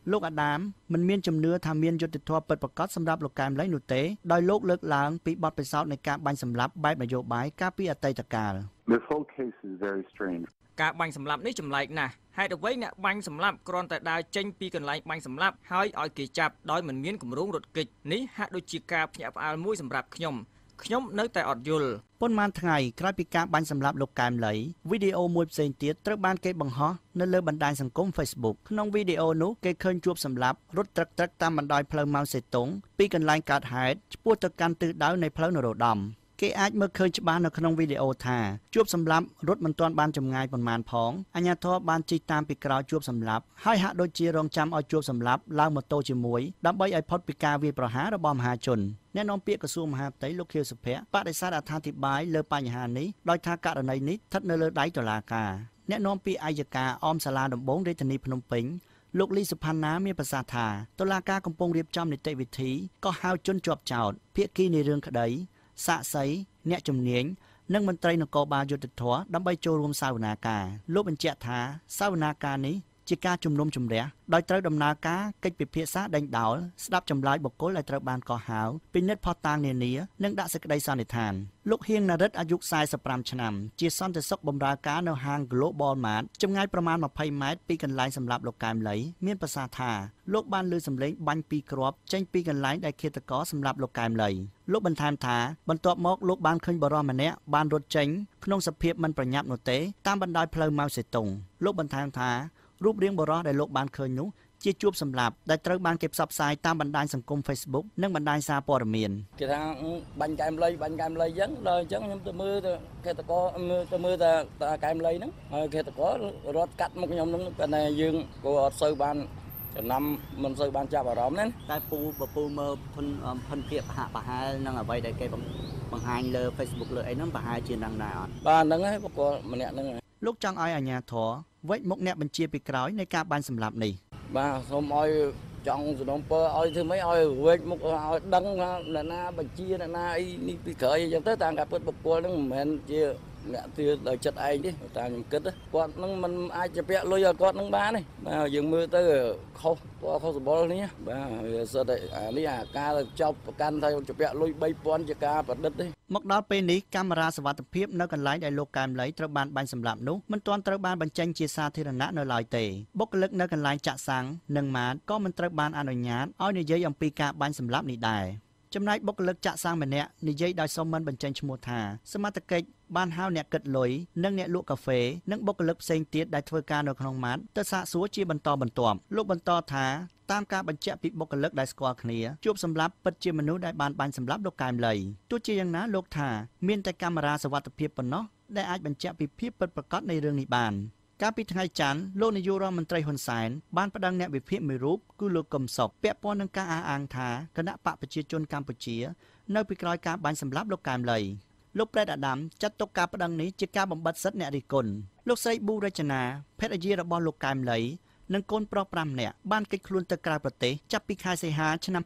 G: លោកអាដាមមិនមានជំនឿថាមានយុត្តិធម៌ពិតប្រាកដសម្រាប់លោកកែមលីនោះទេដោយលោកលើកឡើងពីបទពិសោធន៍នៃការបាញ់សម្លាប់បែបនយោបាយកាលពីអតីតកាល
J: This whole case is very strange.
K: ការបាញ់សម្លាប់នេះចម្លែកណាស់ហេតុអ្វីអ្នកបាញ់សម្លាប់គ្រាន់តែដើរចេញពីកន្លែងបាញ់សម្លាប់ហើយឲ្យគេចាប់ដោយមិនមានគម្រោងរត់គេចនេះហាក់ដូចជាការភ្ញាក់ផ្អើលមួយសម្រាប់ខ្ញុំនៅតែអត់យល់
G: ប៉ុន្មានថ្ងៃក្រោយពីការបាញ់សម្លាប់លោកកែមលីវីដេអូមួយផ្សេងទៀតត្រូវបានគេបង្ហោះនៅលើបណ្ដាញសង្គម Facebook ក្នុងវីដេអូនោះគេឃើញជួបសម្លាប់រត់ត្រឹកតាមបណ្ដោយផ្លូវម៉ៅសេតុងពីកន្លែងកើតហេតុឆ្ពោះទៅកាន់ទិសដៅនៃផ្លូវនរោត្តមគេអាចមើលឃើញច្បាស់នៅក្នុងវីដេអូថាជួបសម្លាប់រត់មិនទាន់បានចម្ងាយប៉ុន្មានផងអាជ្ញាធរបានជិះតាមពីក្រោយជួបសម្លាប់ហើយហាក់ដូចជារងចាំឲ្យជួបសម្លាប់ឡើងម៉ូតូជាមួយដើម្បីឲ្យផុតពីការវាយប្រហាររបស់មហាជនអ្នកនាំពាក្យក្រសួងមហាផ្ទៃលោកខៀវសុភ័ក្ត្របដិសេធអត្ថាធិប្បាយលើបញ្ហានេះដោយថាករណីនេះស្ថិតនៅលើដៃតុលាការអ្នកនាំពាក្យអัยការអមសាលាដំបងរាជធានីភ្នំពេញលោកលីសុផាន់ណាមានប្រសាសន៍ថាតុលាការកំពុងរៀបចំនីតិវិធីក៏ហៅជនជាប់ចោទភាគីនៃរឿងក្តីសាក្សីអ្នកជំនាញនិងមន្ត្រីនគរបាលយុត្តិធម៌ដើម្បីចូលរួមសវនាការលោកបញ្ជាក់ថាសវនាការនេះជាការជំនុំជម្រះដោយត្រូវដំណើរការកិច្ចពិភាក្សាដេញដោលស្ដាប់ចម្លើយបុគ្គលដែលត្រូវបានកោះហៅពិនិត្យភស្តុតាងនានានិងដាក់សេចក្តីសន្និដ្ឋានលោកហៀងណារិតអាយុ45ឆ្នាំជាសន្តិសុខបម្រើការនៅហាង Global Mart ចម្ងាយប្រមាណ20ម៉ែត្រពីកន្លែងសម្រាប់លោកកែមលីមានប្រសាសន៍ថាលោកបានឮសំឡេងបាញ់ពីរគ្រាប់ចេញពីកន្លែងដែលឃាតករសម្រាប់លោកកែមលីលោកបន្ថែមថាបន្ទាប់មកលោកបានឃើញបរិសម្នាក់បានរត់ចេញក្នុងសភាពមិនប្រញាប់នោះទេតាមបណ្ដោយផ្លូវម៉ៅសេតុងលោកបន្ថែមថារូបរាងបរិសដែលលោកបានឃើញនោះជាជួបសម្លាប់ដែលត្រូវបានគេផ្សព្វផ្សាយតាមបណ្ដាញសង្គម Facebook និងបណ្ដាញសារព័ត៌មាន
L: គេថាបាញ់កែមលីអញ្ចឹងដល់អញ្ចឹងខ្ញុំទៅមើលទៅឃាតករទៅមើលតែកែមលីហ្នឹងហើយឃាតកររត់កាត់មុខខ្ញុំហ្នឹងប៉ុន្តែយើងក៏អត់សូវបានចំណាំមិនសូវបានចាប់អារម្មណ៍ណា
G: តែពូមើលផុនភាពហាក់ប្រហែលនឹងអ្វីដែលគេបង្ហាញលើ Facebook លើអីហ្នឹងប្រហែលជានឹងដែរអត់
L: បាទហ្នឹងហើយបុគ្គលម្នាក់ហ្នឹង
G: លោកចង់ឲ្យអាជ្ញាធរវិច្ចមុខអ្នកបញ្ជាពីក្រោយនៃការបាញ់សម្លាប់នេះ
L: បាទសូមឲ្យចង់សំណូមពរឲ្យធ្វើម៉េចឲ្យវិច្ចមុខឲ្យដឹងថាអ្នកណាបញ្ជាអ្នកណាអីនេះពីក្រោយអញ្ចឹងទៅតាមការពិតបុគ្គលហ្នឹងមិនមែនជាអ្នកទៀតដោយចិត្តឯងទេតាមខ្ញុំគិតគាត់នឹងមិនអាចជាពាក់លុយឲ្យគាត់នឹងបានទេបាទយើងមើលទៅខុសសបល់នេះបាទវាសិតតែអានេះអាការចោពប្រកាន់ថាជាពាក់លុយ 3000 ជាការប្រឌិតទេ
G: មកដល់ពេលនេះកាមេរ៉ាសវត្ថិភាពនៅកន្លែងដែលលោកកែមលីត្រូវបានបាញ់សម្លាប់នោះមិនទាន់ត្រូវបានបញ្ចេញជាសាធារណៈនៅឡើយទេបុគ្គលិកនៅកន្លែងចាក់សាំងនិងម៉ាតក៏មិនត្រូវបានអនុញ្ញាតឲ្យនិយាយអំពីការបាញ់សម្លាប់នេះដែរចំណែកបុគ្គលិកចាក់សាំងម្នាក់និយាយដោយសុំមិនបញ្ចេញឈ្មោះថាសមត្ថកិច្ចបានហៅអ្នកគិតលុយនិងអ្នកលក់កាហ្វេនិងបុគ្គលិកផ្សេងទៀតដែលធ្វើការនៅក្នុងម៉ាតទៅសាកសួរជាបន្តបន្ទាប់លោកបន្តថាតាមការបញ្ជាក់ពីបុគ្គលិកដែលស្គាល់គ្នាជួបសម្លាប់ពិតជាមនុស្សដែលបានបាញ់សម្លាប់លោកកែមលីទោះជាយ៉ាងណាលោកថាមានតែកាមេរ៉ាសវត្ថិភាពប៉ុណ្ណោះដែលអាចបញ្ជាក់ពីភាពពិតប្រាកដនៃរឿងនេះបានកាលពីថ្ងៃច័ន្ទលោកនាយករដ្ឋមន្ត្រីហ៊ុនសែនបានប្តឹងអ្នកវិភាគមួយរូបគឺលោកកឹមសុខពាក់ព័ន្ធនឹងការអះអាងថាគណៈបកប្រជាជនកម្ពុជានៅពីក្រោយការបាញ់សម្លាប់លោកកែមលីលោកប្រេតអាដាមចាត់ទុកការប្តឹងនេះជាការបំបិទសិទ្ធិអ្នករិះគន់លោកស្រីប៊ូរចនាភរិយារបស់លោកកែមលីនិងកូនប្រុស5នាក់បានគេចខ្លួនទៅក្រៅប្រទេសចាប់ពីខែសីហាឆ្នាំ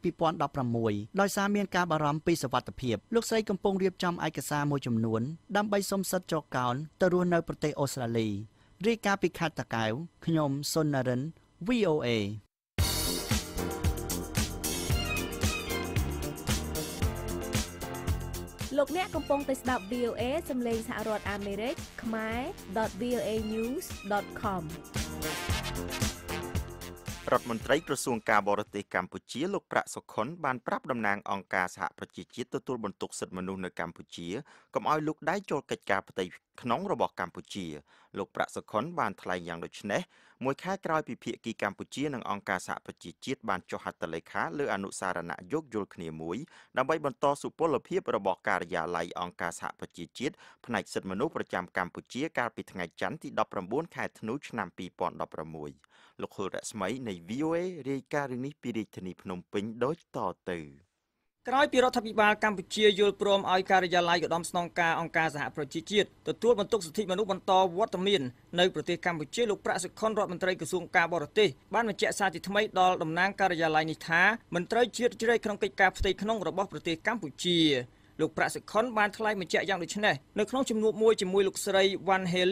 G: 2016ដោយសារមានការបារម្ភពីសុវត្ថិភាពលោកស្រីកំពុងរៀបចំឯកសារមួយចំនួនដើម្បីសុំសិទ្ធិជ្រកកោនទៅរស់នៅប្រទេសអូស្ត្រាលីរាយការណ៍ពីខេត្តតាកែវខ្ញុំសុននរិន VOA
M: លោកអ្នកកំពុងតែស្ដាប់ VOA សំឡេងសហរដ្ឋអាមេរិកខ្មែរ.voanews.com
A: រដ្ឋមន្ត្រីក្រសួងការបរទេសកម្ពុជាលោកប្រាក់សុខុនបានប្រាប់តំណាងអង្គការសហប្រជាជាតិទទួលបន្ទុកសិទ្ធិមនុស្សនៅកម្ពុជាកុំឲ្យលូកដៃចូលកិច្ចការផ្ទៃក្នុងរបស់កម្ពុជាលោកប្រាក់សុខុនបានថ្លែងយ៉ាងដូចនេះមួយខែក្រោយពីភាគីកម្ពុជានិងអង្គការសហប្រជាជាតិបានចុះហត្ថលេខាលើអនុសារណៈយោគយល់គ្នាមួយដើម្បីបន្តសុពលភាពរបស់ការិយាល័យអង្គការសហប្រជាជាតិផ្នែកសិទ្ធិមនុស្សប្រចាំកម្ពុជាកាលពីថ្ងៃច័ន្ទទី19ខែធ្នូឆ្នាំ2016លោកហុលរស្មីនៃ VOA រាយការណ៍រឿងនេះពីរាជធានីភ្នំពេញដូចតទៅ
K: ក្រោយពីរដ្ឋាភិបាលកម្ពុជាយល់ព្រមឲ្យការិយាល័យឧត្តមស្នងការអង្គការសហប្រជាជាតិទទួលបន្ទុកសិទ្ធិមនុស្សបន្តវត្តមាននៅប្រទេសកម្ពុជាលោកប្រាក់សុខុនរដ្ឋមន្ត្រីក្រសួងការបរទេសបានបញ្ជាក់សារជាថ្មីដល់តំណាងការិយាល័យនេះថាមិនត្រូវជ្រៀតជ្រែកក្នុងកិច្ចការផ្ទៃក្នុងរបស់ប្រទេសកម្ពុជាលោកប្រាក់សុខុនបានថ្លែងបញ្ជាក់យ៉ាងដូចនេះនៅក្នុងជំនួបមួយជាមួយលោកស្រីវ៉ាន់ហេលី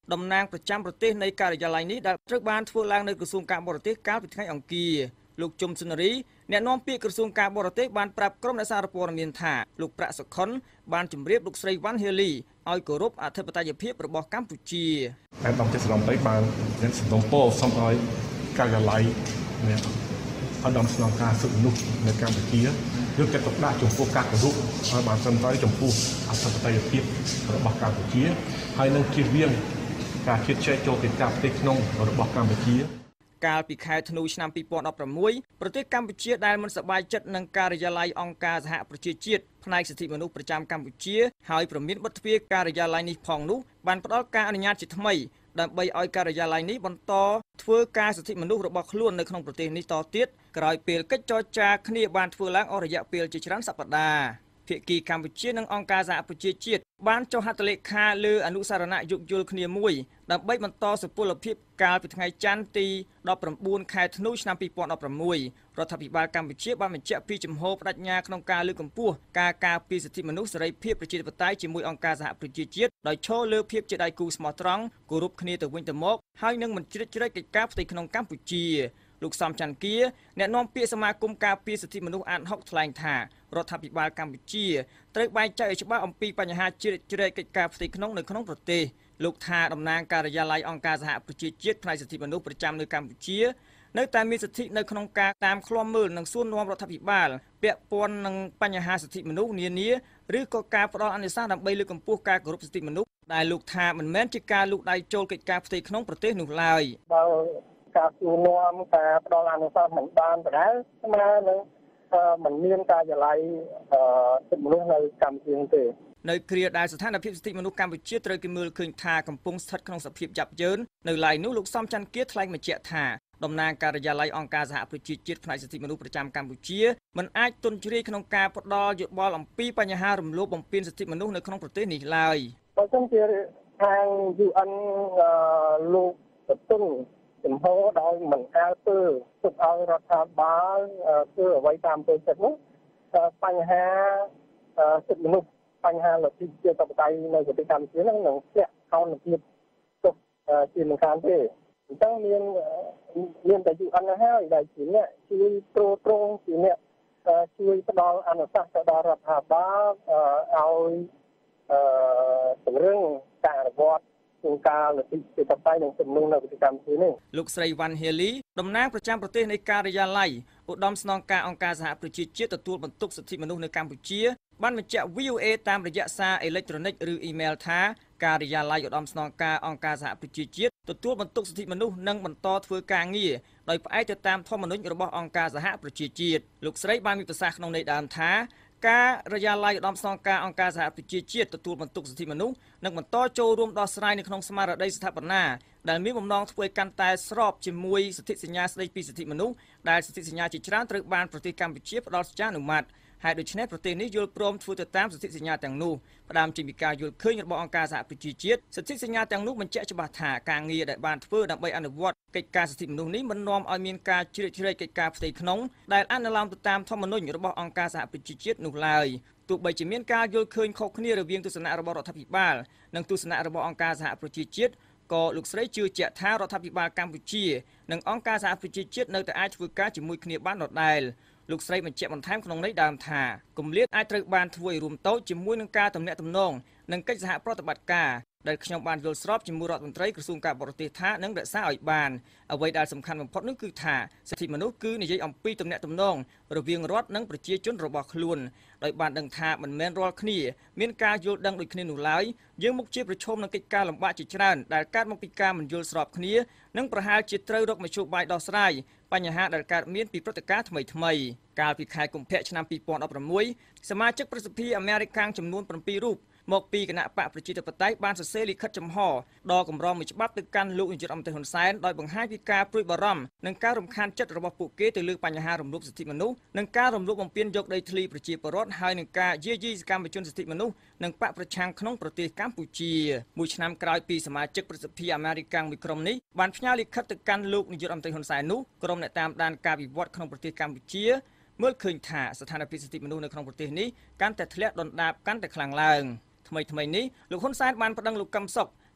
K: តំណាងប្រចាំប្រទេសនៃការិយាល័យនេះដែលត្រូវបានធ្វើឡើងនៅក្រសួងការបរទេសកាលពីថ្ងៃអង្គារលោកជុំសុនារីអ្នកនាំពាក្យក្រសួងការបរទេសបានប្រាប់ក្រុមអ្នកសារព័ត៌មានថាលោកប្រាក់សុខុនបានជម្រាបលោកស្រីវ៉ាន់ហេលីឲ្យគោរពអធិបតេយ្យភាពរបស់កម្ពុជា
N: តែដល់ទីសំដីបានមានសំណុំពរសូមឲ្យការិយាល័យនេះឧត្តមស្នងការសិទ្ធិមនុស្សនៅកម្ពុជាយកចិត្តទុកដាក់ចំពោះការគោរពឲ្យបានត្រឹមត្រូវចំពោះអធិបតេយ្យភាពរបស់កម្ពុជាហើយនឹងជៀសវាងការជិតចែកចូលកិច្ចការផ្ទៃក្នុងរបស់កម្ពុជា
K: កាលពីខែធ្នូឆ្នាំ2016ប្រទេសកម្ពុជាដែលមិនសប្បាយចិត្តនឹងការិយាល័យអង្គការសហប្រជាជាតិផ្នែកសិទ្ធិមនុស្សប្រចាំកម្ពុជាហើយប្រមានបិទទ្វារការិយាល័យនេះផងនោះបានផ្ដល់ការអនុញ្ញាតជាថ្មីដើម្បីឲ្យការិយាល័យនេះបន្តធ្វើការសិទ្ធិមនុស្សរបស់ខ្លួននៅក្នុងប្រទេសនេះតទៀតក្រោយពេលកិច្ចចរចាគ្នាបានធ្វើឡើងអស់រយៈពេលជាច្រើនសប្តាហ៍ភាគីកម្ពុជានិងអង្គការសហប្រជាជាតិបានចុះហត្ថលេខាលើអនុសារណៈយោគយល់គ្នាមួយដើម្បីបន្តសុពលភាពកាលពីថ្ងៃច័ន្ទទី19ខែធ្នូឆ្នាំ2016រដ្ឋាភិបាលកម្ពុជាបានបញ្ជាក់ពីជំហរបដិញ្ញាក្នុងការលើកកម្ពស់ការការពារសិទ្ធិមនុស្សសេរីភាពប្រជាធិបតេយ្យជាមួយអង្គការសហប្រជាជាតិដោយឈលលើភាពជាដៃគូស្មោះត្រង់គោរពគ្នាទៅវិញទៅមកហើយនឹងមិនជ្រៀតជ្រែកកិច្ចការផ្ទៃក្នុងកម្ពុជាលោកសំច័ន្ទគាអ្នកនាំពាក្យសមាគមការពារសិទ្ធិមនុស្សអាត6ថ្លែងថារដ្ឋាភិបាលកម្ពុជាត្រូវបែងចែកឲ្យច្បាស់អំពីបញ្ហាជ្រៀតជ្រែកកិច្ចការផ្ទៃក្នុងនៅក្នុងប្រទេសលោកថាតំណាងការិយាល័យអង្គការសហប្រជាជាតិផ្នែកសិទ្ធិមនុស្សប្រចាំនៅកម្ពុជានៅតែមានសិទ្ធិនៅក្នុងការតាមឃ្លាំមើលនិងសួរនាំរដ្ឋាភិបាលពាក់ព័ន្ធនឹងបញ្ហាសិទ្ធិមនុស្សនានាឬក៏ការផ្ដល់អនុសាសន៍ដើម្បីលើកកម្ពស់ការគោរពសិទ្ធិមនុស្សដែលលោកថាមិនមែនជាការលូកដៃចូលកិច្ចការផ្ទៃក្នុងប្រទេសនោះឡើយ
F: ការសួរនាំការផ្ដល់អនុសាសន៍មិនបានដដែលស្មើនឹងមិនមានការិយាល័យសិទ្ធិមនុស្សនៅកម្ពុជាទេ
K: នៅគ្រាដែលស្ថានភាពសិទ្ធិមនុស្សកម្ពុជាត្រូវគេមើលឃើញថាកំពុងស្ថិតក្នុងសភាពយ៉ាប់យ៉ឺននៅឡើយនោះលោកសំច័ន្ទគាថ្លែងបញ្ជាក់ថាតំណាងការិយាល័យអង្គការសហប្រជាជាតិផ្នែកសិទ្ធិមនុស្សប្រចាំកម្ពុជាមិនអាចទន់ជ្រាយក្នុងការផ្ដល់យោបល់អំពីបញ្ហារំលោភបំពានសិទ្ធិមនុស្សនៅក្នុងប្រទេសនេះឡើយ
F: បើមិនជាខាង UN លោកទន្ទឹងចំហដោយមិនអាលធ្វើទុកឲ្យរដ្ឋាភិបាលធ្វើអ្វីតាមពេលចិត្តនោះបញ្ហាសិទ្ធិមនុស្សបញ្ហាលទ្ធិប្រជាធិបតេយ្យនៅប្រទេសកម្ពុជានឹងធ្លាក់ខោនភាពទុកជាមិនខានទេអញ្ចឹងមានតែ UN ហើយដែលជាអ្នកជួយទ្រទ្រង់ជាអ្នកជួយផ្ដល់អនុសាសន៍ទៅដល់រដ្ឋាភិបាលឲ្យពង្រឹងការអនុវត្តក្នុងការលទ្ធិប្រជាធិបតេយ្យនិងជំនុំនៅប្រទេសកម្ពុជានេះ
K: លោកស្រីវ៉ាន់ហេលីតំណាងប្រចាំប្រទេសនៃការិយាល័យឧត្តមស្នងការអង្គការសហប្រជាជាតិទទួលបន្ទុកសិទ្ធិមនុស្សនៅកម្ពុជាបានបញ្ជាក់ VOA តាមរយៈសារអេឡិចត្រូនិកឬអ៊ីមែលថាការិយាល័យឧត្តមស្នងការអង្គការសហប្រជាជាតិទទួលបន្ទុកសិទ្ធិមនុស្សនិងបន្តធ្វើការងារដោយផ្អែកទៅតាមធម្មនុញ្ញរបស់អង្គការសហប្រជាជាតិលោកស្រីបានមានប្រសាសន៍ក្នុងន័យដើមថាការរិយាល័យឧត្តមស្នងការអង្គការសហប្រជាជាតិទទួលបន្ទុកសិទ្ធិមនុស្សនិងបន្តចូលរួមដោះស្រាយនៅក្នុងស្មារតីស្ថាបនាដែលមានបំណងធ្វើឲ្យកាន់តែស្របជាមួយសន្ធិសញ្ញាស្តីពីសិទ្ធិមនុស្សដែលសន្ធិសញ្ញាជាច្រើនត្រូវបានប្រទេសកម្ពុជាផ្ដល់សេចក្ដីអនុម័តហើយដូច្នេះប្រទេសនេះយល់ព្រមធ្វើទៅតាមសន្ធិសញ្ញាទាំងនោះផ្ដើមចេញពីការយល់ឃើញរបស់អង្គការសហប្រជាជាតិសន្ធិសញ្ញាទាំងនោះបញ្ជាក់ច្បាស់ថាការងារដែលបានធ្វើដើម្បីអនុវត្តកិច្ចការសិទ្ធិមនុស្សនេះមិននាំឲ្យមានការជ្រៀតជ្រែកកិច្ចការផ្ទៃក្នុងដែលអនុលោមទៅតាមធម្មនុញ្ញរបស់អង្គការសហប្រជាជាតិនោះឡើយទោះបីជាមានការយល់ឃើញខុសគ្នារវាងទស្សនៈរបស់រដ្ឋាភិបាលនិងទស្សនៈរបស់អង្គការសហប្រជាជាតិក៏លោកស្រីជឿជាក់ថារដ្ឋាភិបាលកម្ពុជានិងអង្គការសហប្រជាជាតិនៅតែអាចធ្វើការជាមួយគ្នាបានដដែលលោកស្រីបញ្ជាក់បន្ថែមក្នុងន័យដើមថាគម្លាតអាចត្រូវបានធ្វើឲ្យរួមតូចជាមួយនឹងការទំនាក់ទំនងនិងកិច្ចសហប្រតិបត្តិការដែលខ្ញុំបានយល់ស្របជាមួយរដ្ឋមន្ត្រីក្រសួងការបរទេសថានឹងរក្សាឲ្យបានអ្វីដែលសំខាន់បំផុតនោះគឺថាសិទ្ធិមនុស្សគឺនិយាយអំពីទំនាក់ទំនងរវាងរដ្ឋនិងប្រជាជនរបស់ខ្លួនដោយបានដឹងថាមិនមែនរាល់គ្នាមានការយល់ដឹងដូចគ្នានោះឡើយយើងមុខជាប្រឈមនឹងកិច្ចការលំបាកជាច្រើនដែលកើតមកពីការមិនយល់ស្របគ្នានិងប្រហែលជាត្រូវរកមធ្យោបាយដោះស្រាយបញ្ហាដែលកើតមានពីព្រឹត្តិការណ៍ថ្មីៗកាលពីខែកុម្ភៈឆ្នាំ2016សមាជិកប្រសិទ្ធិអាមេរិកចំនួន7រូបមកពីគណៈបកប្រជាធិបតេយ្យបានសរសេរលិខិតចំហដ៏កម្រមួយច្បាប់ទៅកាន់លោកនាយករដ្ឋមន្ត្រីហ៊ុនសែនដោយបង្ហាញពីការព្រួយបារម្ភនិងការរំខានចិត្តរបស់ពួកគេទៅលើបញ្ហារំលោភសិទ្ធិមនុស្សនិងការរំលោភបំពានយកដីធ្លីប្រជាពលរដ្ឋហើយនឹងការយាយីសកម្មជនសិទ្ធិមនុស្សនិងបកប្រឆាំងក្នុងប្រទេសកម្ពុជាមួយឆ្នាំក្រោយពីសមាជិកប្រសិទ្ធិអាមេរិកមួយក្រុមនេះបានផ្ញើលិខិតទៅកាន់លោកនាយករដ្ឋមន្ត្រីហ៊ុនសែននោះក្រុមអ្នកតាមដានការវិវត្តក្នុងប្រទេសកម្ពុជាមើលឃើញថាស្ថានភាពសិទ្ធិមនុស្សនៅក្នុងប្រទេសនេះកាន់តែធ្លាក់ដុនដាបកាន់តែខ្លាំងឡើងថ្មីនេះលោកហ៊ុនសែនបានប្តឹងលោកកឹមសុខ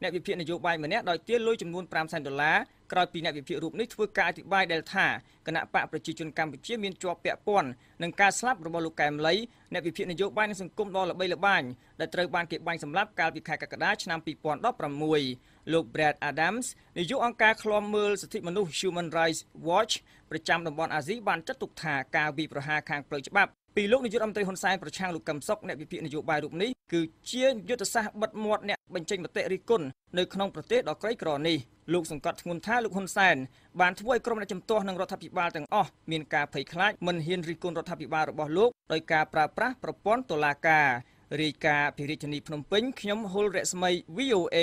K: អ្នកវិភាគនយោបាយម្នាក់ដោយទារលុយចំនួន$500,000ក្រោយពីអ្នកវិភាគរូបនេះធ្វើការអធិប្បាយដែលថាគណៈបកប្រជាជនកម្ពុជាមានជាប់ពាក់ព័ន្ធនឹងការស្លាប់របស់លោកកែមលីអ្នកវិភាគនយោបាយនិងសង្គមដ៏ល្បីល្បាញដែលត្រូវបានគេបាញ់សម្លាប់កាលពីខែកក្កដាឆ្នាំ2016លោក Brad Adams នាយកអង្គការឃ្លាំមើលសិទ្ធិមនុស្ស Human Rights Watch ប្រចាំតំបន់អាស៊ីបានចាត់ទុកថាការវាយប្រហារខាងផ្លូវច្បាប់ពីលោកនាយករដ្ឋមន្ត្រីហ៊ុនសែនប្រឆាំងលោកកឹមសុខអ្នកវិភាគនយោបាយរូបនេះគឺជាយុទ្ធសាស្ត្របិទមាត់អ្នកបញ្ចេញមតិរិះគន់នៅក្នុងប្រទេសដ៏ក្រីក្រនេះលោកសង្កត់ធ្ងន់ថាលោកហ៊ុនសែនបានធ្វើឲ្យក្រុមអ្នកជំទាស់នឹងរដ្ឋាភិបាលទាំងអស់មានការភ័យខ្លាចមិនហ៊ានរិះគន់រដ្ឋាភិបាលរបស់លោកដោយការប្រើប្រាស់ប្រព័ន្ធតុលាការរាយការណ៍ពីរាជធានីភ្នំពេញខ្ញុំហុលរស្មី VOA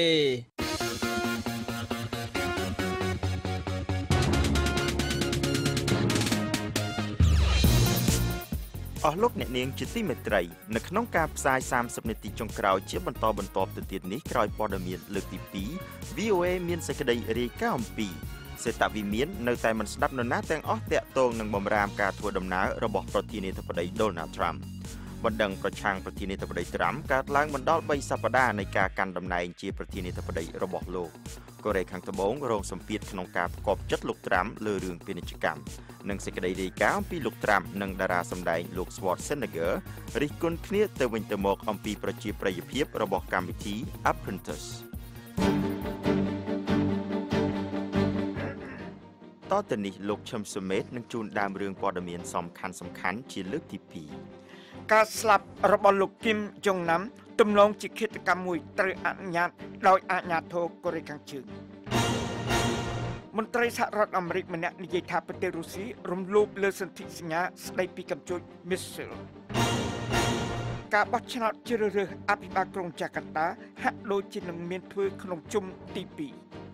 A: អស់លោកអ្នកនាងជាទីមេត្រីនៅក្នុងការផ្សាយ30នាទីចុងក្រោយជាបន្តទៅទៀតនេះក្រោយព័ត៌មានលើកទី2 VOA មានសេចក្តីរាយការណ៍អំពីសេតវិមាននៅតែមិនស្ដាប់នរណាទាំងអស់តាក់ទងនឹងបំរាមការធ្វើដំណើររបស់ប្រធានាធិបតី Donald Trump បណ្ដឹងប្រឆាំងប្រធានាធិបតី Trump កើតឡើងបណ្ដាល3សប្តាហ៍នៃការកាន់តំណែងជាប្រធានាធិបតីរបស់លោកកូរ៉េខាងត្បូងរងសម្ពាធក្នុងការផ្គប់ចិត្តលោក Trump លើរឿងពាណិជ្ជកម្មនិងសេចក្តីរាយការណ៍អំពីលោក Trump និងតារាសម្ដែងលោក Schwarzenegger រិះគន់គ្នាទៅវិញទៅមកអំពីប្រជាប្រិយភាពរបស់កម្មវិធី Apprentice តទៅនេះលោកឈឹមសុមេតនឹងជួនដើមរឿងព័ត៌មានសំខាន់ជាលើកទី2
B: ការស្លាប់របស់លោកគីមយ៉ុងណាំទំនងជាឃាតកម្មមួយត្រូវអនុញ្ញាតដោយអាជ្ញាធរកូរ៉េខាងជើងមន្ត្រីសហរដ្ឋអាមេរិកម្នាក់និយាយថាប្រទេសរុស្ស៊ីរំលោភលើសន្ធិសញ្ញាស្តីពីកម្ពុជាមីស៊ីលការបោះឆ្នោតជ្រើសរើសអភិបាលក្រុងចាកាតាហាក់ដូចជានឹងមានធ្វើក្នុងជុំទី2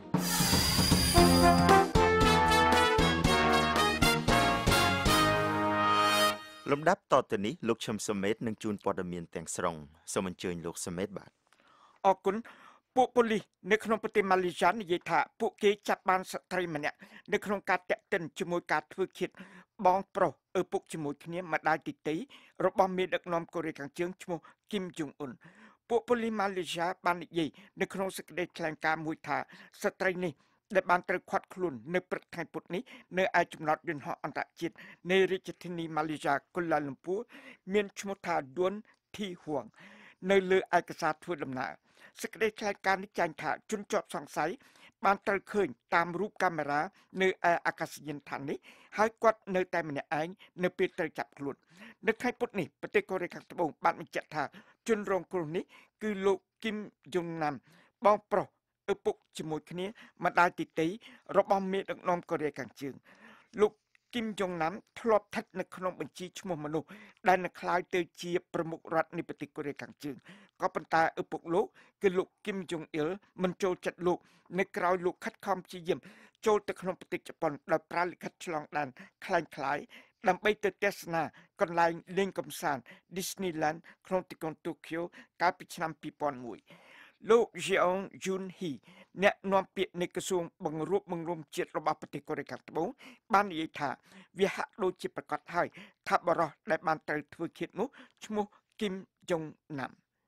A: លំដាប់តទៅនេះលោកឈឹមសុមេតនឹងជួនព័ត៌មានទាំងស្រុងសូមអញ្ជើញលោកសុមេតបាទ
B: អរគុណពួកប៉ូលីសនៅក្នុងប្រទេសម៉ាឡេស៊ីនិយាយថាពួកគេចាប់បានស្ត្រីម្នាក់នៅក្នុងការតាក់ទិនជាមួយការធ្វើឃាតបងប្រុសឪពុកជាមួយគ្នាម្ដាយទីទីរបស់មេដឹកនាំកូរ៉េខាងជើងឈ្មោះគីមយ៉ុងអ៊ុនពួកប៉ូលីសម៉ាឡេស៊ីបាននិយាយនៅក្នុងសេចក្តីថ្លែងការណ៍មួយថាស្ត្រីនេះដែលបានត្រូវឃាត់ខ្លួននៅព្រឹកថ្ងៃពុធនេះនៅឯចំណតយន្តហោះអន្តរជាតិនៃរាជធានីម៉ាឡេស៊ីកូឡាឡាំពូមានឈ្មោះថាឌួនធីហួងនៅលើឯកសារធ្វើដំណើរសេចក្តីថ្លែងការណ៍នេះចែងថាជនជាប់សង្ស័យបានត្រូវឃើញតាមរូបកាមេរ៉ានៅឯអាកាសយានដ្ឋាននេះហើយគាត់នៅតែម្នាក់ឯងនៅពេលត្រូវចាប់ខ្លួននៅថ្ងៃពុធនេះប្រទេសកូរ៉េខាងត្បូងបានបញ្ជាក់ថាជនរងគ្រោះនេះគឺលោកគីមយ៉ុងណាំបងប្រុសឪពុកជាមួយគ្នាម្ដាយទីទីរបស់មេដឹកនាំកូរ៉េខាងជើងលោកគីមយ៉ុងណាំធ្លាប់ស្ថិតនៅក្នុងបញ្ជីឈ្មោះមនុស្សដែលនឹងក្លាយទៅជាប្រមុខរដ្ឋនៃប្រទេសកូរ៉េខាងជើងក៏ប៉ុន្តែឪពុកលោកគឺលោកគីមយ៉ុងអ៊ីលមិនចូលចិត្តលោកនៅក្រៅលោកខិតខំព្យាយាមចូលទៅក្នុងប្រទេសជប៉ុនដោយប្រើលិខិតឆ្លងដែនคล้ายៗដើម្បីទៅទស្សនាកន្លែងលេងកម្សាន្ត Disneyland ក្នុងទីក្រុងតូក្យូកាលពីឆ្នាំ2001លោក Jeong Jun Hee អ្នកនាំពាក្យនៃក្រសួងបង្រួបបង្រួមជាតិរបស់ប្រទេសកូរ៉េខាងត្បូងបាននិយាយថាវាហាក់ដូចជាប្រកាសហើយថាបរិះដែលបានត្រូវធ្វើឃាតនោះឈ្មោះគីមយ៉ុងណាំ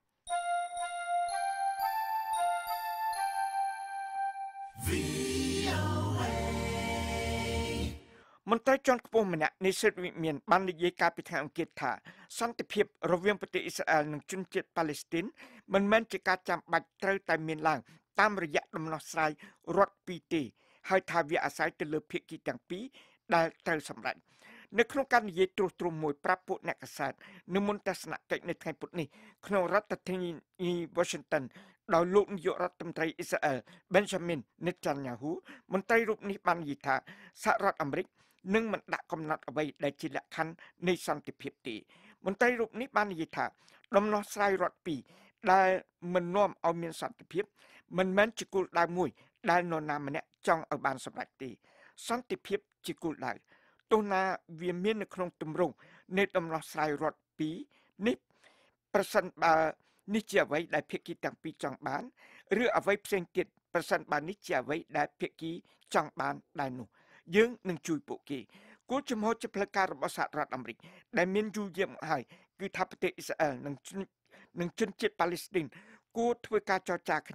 B: មន្ត្រីជាន់ខ្ពស់ម្នាក់នៃសិទ្ធិវិមានបាននិយាយកាលពីថ្ងៃអង្គារថាសន្តិភាពរវាងប្រទេសអ៊ីស្រាអែលនិងជនជាតិប៉ាឡេស្ទីនមិនមែនជាការចាំបាច់ត្រូវតែមានឡើងតាមរយៈដំណោះស្រាយរដ្ឋពីរទេហើយថាវាអាស្រ័យទៅលើភាគីទាំងពីរដែលត្រូវសម្រេចនៅក្នុងការនិយាយត្រួសត្រាសមួយប្រាប់ពួកអ្នកកាសែតនៅមុនទស្សនកិច្ចនៅថ្ងៃពុធនេះក្នុងរដ្ឋធានី Washington ដោយលោកនាយករដ្ឋមន្ត្រីអ៊ីស្រាអែល Benjamin Netanyahu មន្ត្រីរូបនេះបាននិយាយថាសហរដ្ឋអាមេរិកនឹងមិនដាក់កំណត់អ្វីដែលជាលក្ខខណ្ឌនៃសន្តិភាពទេមន្ត្រីរូបនេះបាននិយាយថាដំណោះស្រាយរដ្ឋពីរដែលមិននាំឲ្យមានសន្តិភាពមិនមែនជាគោលដៅមួយដែលនរណាម្នាក់ចង់ឲ្យបានសម្រេចទេសន្តិភាពជាគោលដៅទោះណាវាមាននៅក្នុងទម្រង់នៃដំណោះស្រាយរដ្ឋពីរនេះប្រសិនបើនេះជាអ្វីដែលភាគីទាំងពីរចង់បានឬអ្វីផ្សេងទៀតប្រសិនបើនេះជាអ្វីដែលភាគីចង់បានដែរនោះយើងនឹងជួយពួកគេគោលចំហជាផ្លូវការរបស់សហរដ្ឋអាមេរិកដែលមានយូរយារមកហើយគឺថាប្រទេសអ៊ីស្រាអែលនិងជនជាតិប៉ាឡេស្ទីនគួរធ្វើការចរចាគ្នា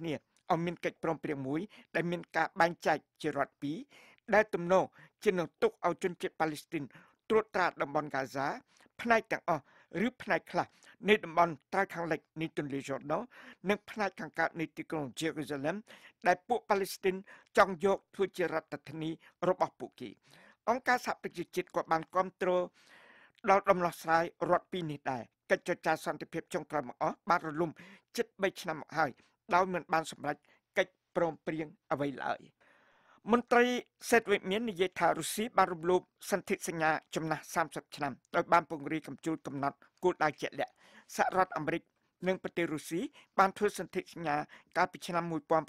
B: ឲ្យមានកិច្ចព្រមព្រៀងមួយដែលមានការបែងចែកជារដ្ឋពីរដែលទំនងជានឹងទុកឲ្យជនជាតិប៉ាឡេស្ទីនត្រួតត្រាតំបន់ហ្គាហ្សាផ្នែកទាំងអស់ឬផ្នែកខ្លះនៃតំបន់ត្រើយខាងលិចនៃទន្លេយ៉ូដននិងផ្នែកខាងកើតនៃទីក្រុងយេរូសាឡឹមដែលពួកប៉ាឡេស្ទីនចង់យកធ្វើជារដ្ឋធានីរបស់ពួកគេអង្គការសហប្រជាជាតិក៏បានគាំទ្រដល់ដំណោះស្រាយរដ្ឋពីរនេះដែរកិច្ចចរចាសន្តិភាពចុងក្រោយមកអស់បានរលំជិត3ឆ្នាំមកហើយដោយមិនបានសម្រេចកិច្ចព្រមព្រៀងអ្វីឡើយមន្ត្រីសេដ្ឋវិមាននិយាយថារុស្ស៊ីបានរំលោភសន្ធិសញ្ញាចំណាស់30ឆ្នាំដោយបានពង្រាយកំជួលកំណត់គោលដៅជាក់លាក់សហរដ្ឋអាមេរិកនិងប្រទេសរុស្ស៊ីបានធ្វើសន្ធិសញ្ញាកាលពីឆ្នាំ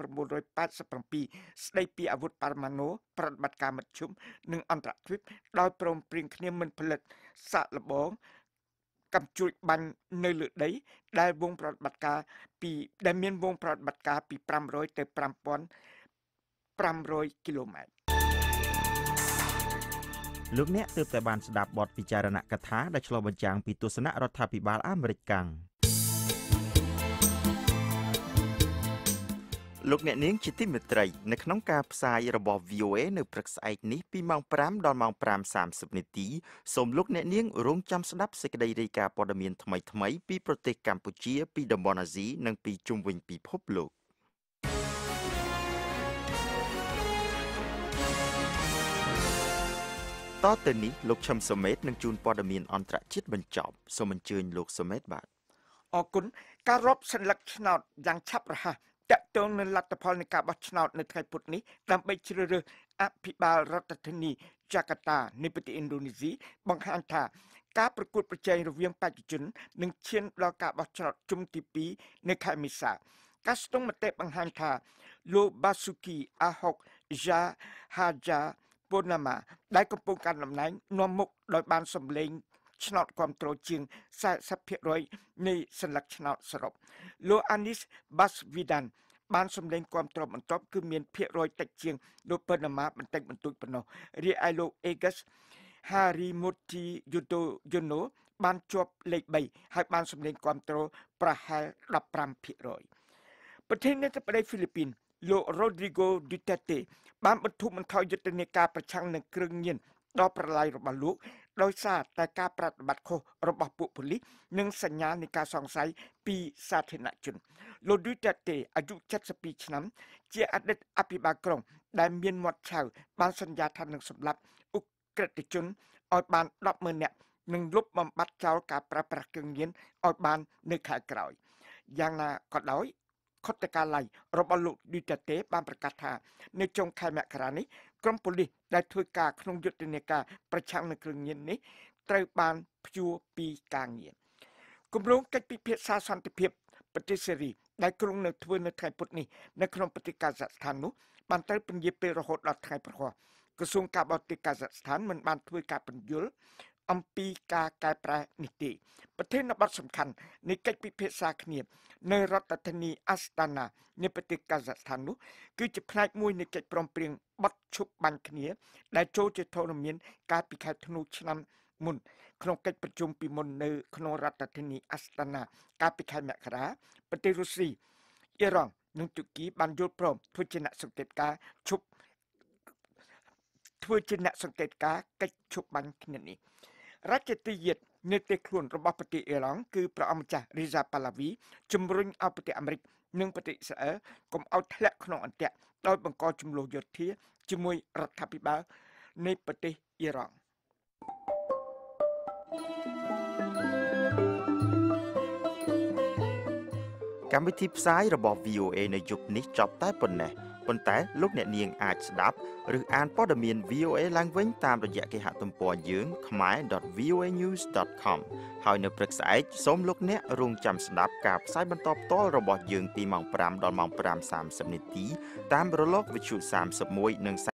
B: 1987ស្ដីពីអាវុធបរមាណូប្រតិបត្តិការមធ្យមនិងអន្តរជាតិដោយព្រមព្រៀងគ្នាមិនផលិតសាកល្បងកំជួចបាញ់នៅលើដីដែលវងប្រតិបត្តិការដែលមានវងប្រតិបត្តិការពី500ទៅ5500គីឡូម៉ែត្រ
A: លោកអ្នកទើបតែបានស្ដាប់បទពិចារណកថាដែលឆ្លុះបញ្ចាំងពីទស្សនៈរដ្ឋាភិបាលអាមេរិកកាំងលោកអ្នកនាងជាទីមេត្រីនៅក្នុងការផ្សាយរបស់ VOA នៅព្រឹកស្អែកនេះពីម៉ោង5ដល់ម៉ោង 5:30 នាទីសូមលោកអ្នកនាងរងចាំស្ដាប់សេចក្តីរាយការណ៍ព័ត៌មានថ្មីៗពីប្រទេសកម្ពុជាពីតំបន់អាស៊ីនិងពីជុំវិញពិភពលោកតទៅនេះលោកឈឹមសុមេតនឹងជូនព័ត៌មានអន្តរជាតិបញ្ចប់សូមអញ្ជើញលោកសុមេតបាទ
B: អរគុណការរាប់សញ្ញាឆ្នោតយ៉ាងឆាប់រហ័សតាក់ទងនឹងលទ្ធផលនៃការបោះឆ្នោតនៅថ្ងៃពុធនេះដើម្បីជ្រើសរើសអភិបាលរដ្ឋធានីចាកាតានៃប្រទេសឥណ្ឌូនេស៊ីបង្ហាញថាការប្រកួតប្រជែងរវាងបេក្ខជននឹងឈានដល់ការបោះឆ្នោតជុំទី2នៅខែមេសាការស្ទង់មតិបង្ហាញថាលោក Basuki Ahok Jahaja Purnama ដែលកំពុងកាន់តំណែងនាំមុខដោយបានសម្លេងឆ្នោតគ្រប់គ្រងជាង 40% នៃសញ្ញាឆ្នោតសរុបលោក Anis Baswedan បានសម្លេងគ្រប់គ្រងបន្ទាប់គឺមានភាគរយតិចជាងលោក Purnama បន្តិចបន្តួចប៉ុណ្ណោះរីឯលោក Agus Harimurti Yudhoyono បានជាប់លេខ3ហើយបានសម្លេងគ្រប់គ្រងប្រហែល 15%ប្រធានាធិបតីហ្វីលីពីនលោក Rodrigo Duterte បានបន្ធូរបន្ថយយុទ្ធនាការប្រឆាំងនឹងគ្រឿងញៀនដល់ប្រឡាយរបស់លោកដោយសារតែការប្រតិបត្តិខុសរបស់ពួកប៉ូលីសនិងសញ្ញានៃការសង្ស័យពីសាធារណជនលោក Duterte អាយុ72ឆ្នាំជាអតីតអភិបាលក្រុងដែលមានមាត់ឆៅបានសន្យាថានឹងសម្លាប់ឧក្រិដ្ឋជនឲ្យបាន 100000 នាក់និងលុបបំបាត់ចោលការប្រើប្រាស់គ្រឿងញៀនឲ្យបាននៅខែក្រោយយ៉ាងណាក៏ដោយខុទ្ទកាល័យរបស់លោក Duterte បានប្រកាសថានៅចុងខែមករានេះក្រុមប៉ូលីសដែលធ្វើការក្នុងយុទ្ធនាការប្រឆាំងនឹងគ្រឿងញៀននេះត្រូវបានព្យួរពីការងារគម្រោងកិច្ចពិភាក្សាសន្តិភាពប្រទេសសេរីដែលគ្រោងនៅធ្វើនៅថ្ងៃពុធនេះនៅក្នុងប្រទេសកាហ្សាក់ស្ថាននោះបានត្រូវពន្យាពេលរហូតដល់ថ្ងៃព្រហស្បតិ៍ក្រសួងការបរទេសកាហ្សាក់ស្ថានមិនបានធ្វើការពន្យល់អំពីការកែប្រែនេះទេប្រធានបទសំខាន់នៃកិច្ចពិភាក្សាគ្នានៅរដ្ឋធានីអាស្តាណានៃប្រទេសកាហ្សាក់ស្ថាននោះគឺជាផ្នែកមួយនៃកិច្ចព្រមព្រៀងបទឈប់បាញ់គ្នាដែលចូលជាធរមានកាលពីខែធ្នូឆ្នាំមុនក្នុងកិច្ចប្រជុំពីមុននៅក្នុងរដ្ឋធានីអាស្តាណាកាលពីខែមករាប្រទេសរុស្ស៊ីអ៊ីរ៉ង់និងទូគីបានយល់ព្រមធ្វើជាអ្នកសង្កេតការកិច្ចឈប់បាញ់គ្នានេះរដ្ឋទាយាទនៅទីខ្លួនរបស់ប្រទេសអ៊ីរ៉ង់គឺព្រះអង្គម្ចាស់រីហ្សាប៉ាឡាវីជំរុញឲ្យប្រទេសអាមេរិកនិងប្រទេសអ៊ីស្រាអែលកុំឲ្យធ្លាក់ក្នុងអន្ទាក់ដោយបង្កចំនួនយោធាជាមួយរដ្ឋាភិបាលនៃប្រទេសអ៊ីរ៉ង់
A: កម្មវិធីផ្សាយរបស់ VOA នៅយប់នេះចប់តែប៉ុណ្ណេះប៉ុន្តែលោកអ្នកនាងអាចស្ដាប់ឬអានព័ត៌មាន VOA ឡើងវិញតាមរយៈគេហទំព័រយើង khmer.voanews.com ហើយនៅព្រឹកស្អែកសូមលោកអ្នករងចាំស្ដាប់ការផ្សាយបន្តផ្ទាល់របស់យើងពីម៉ោង5ដល់ម៉ោង 5:30 នាទីតាមរលកវិទ្យុ31និង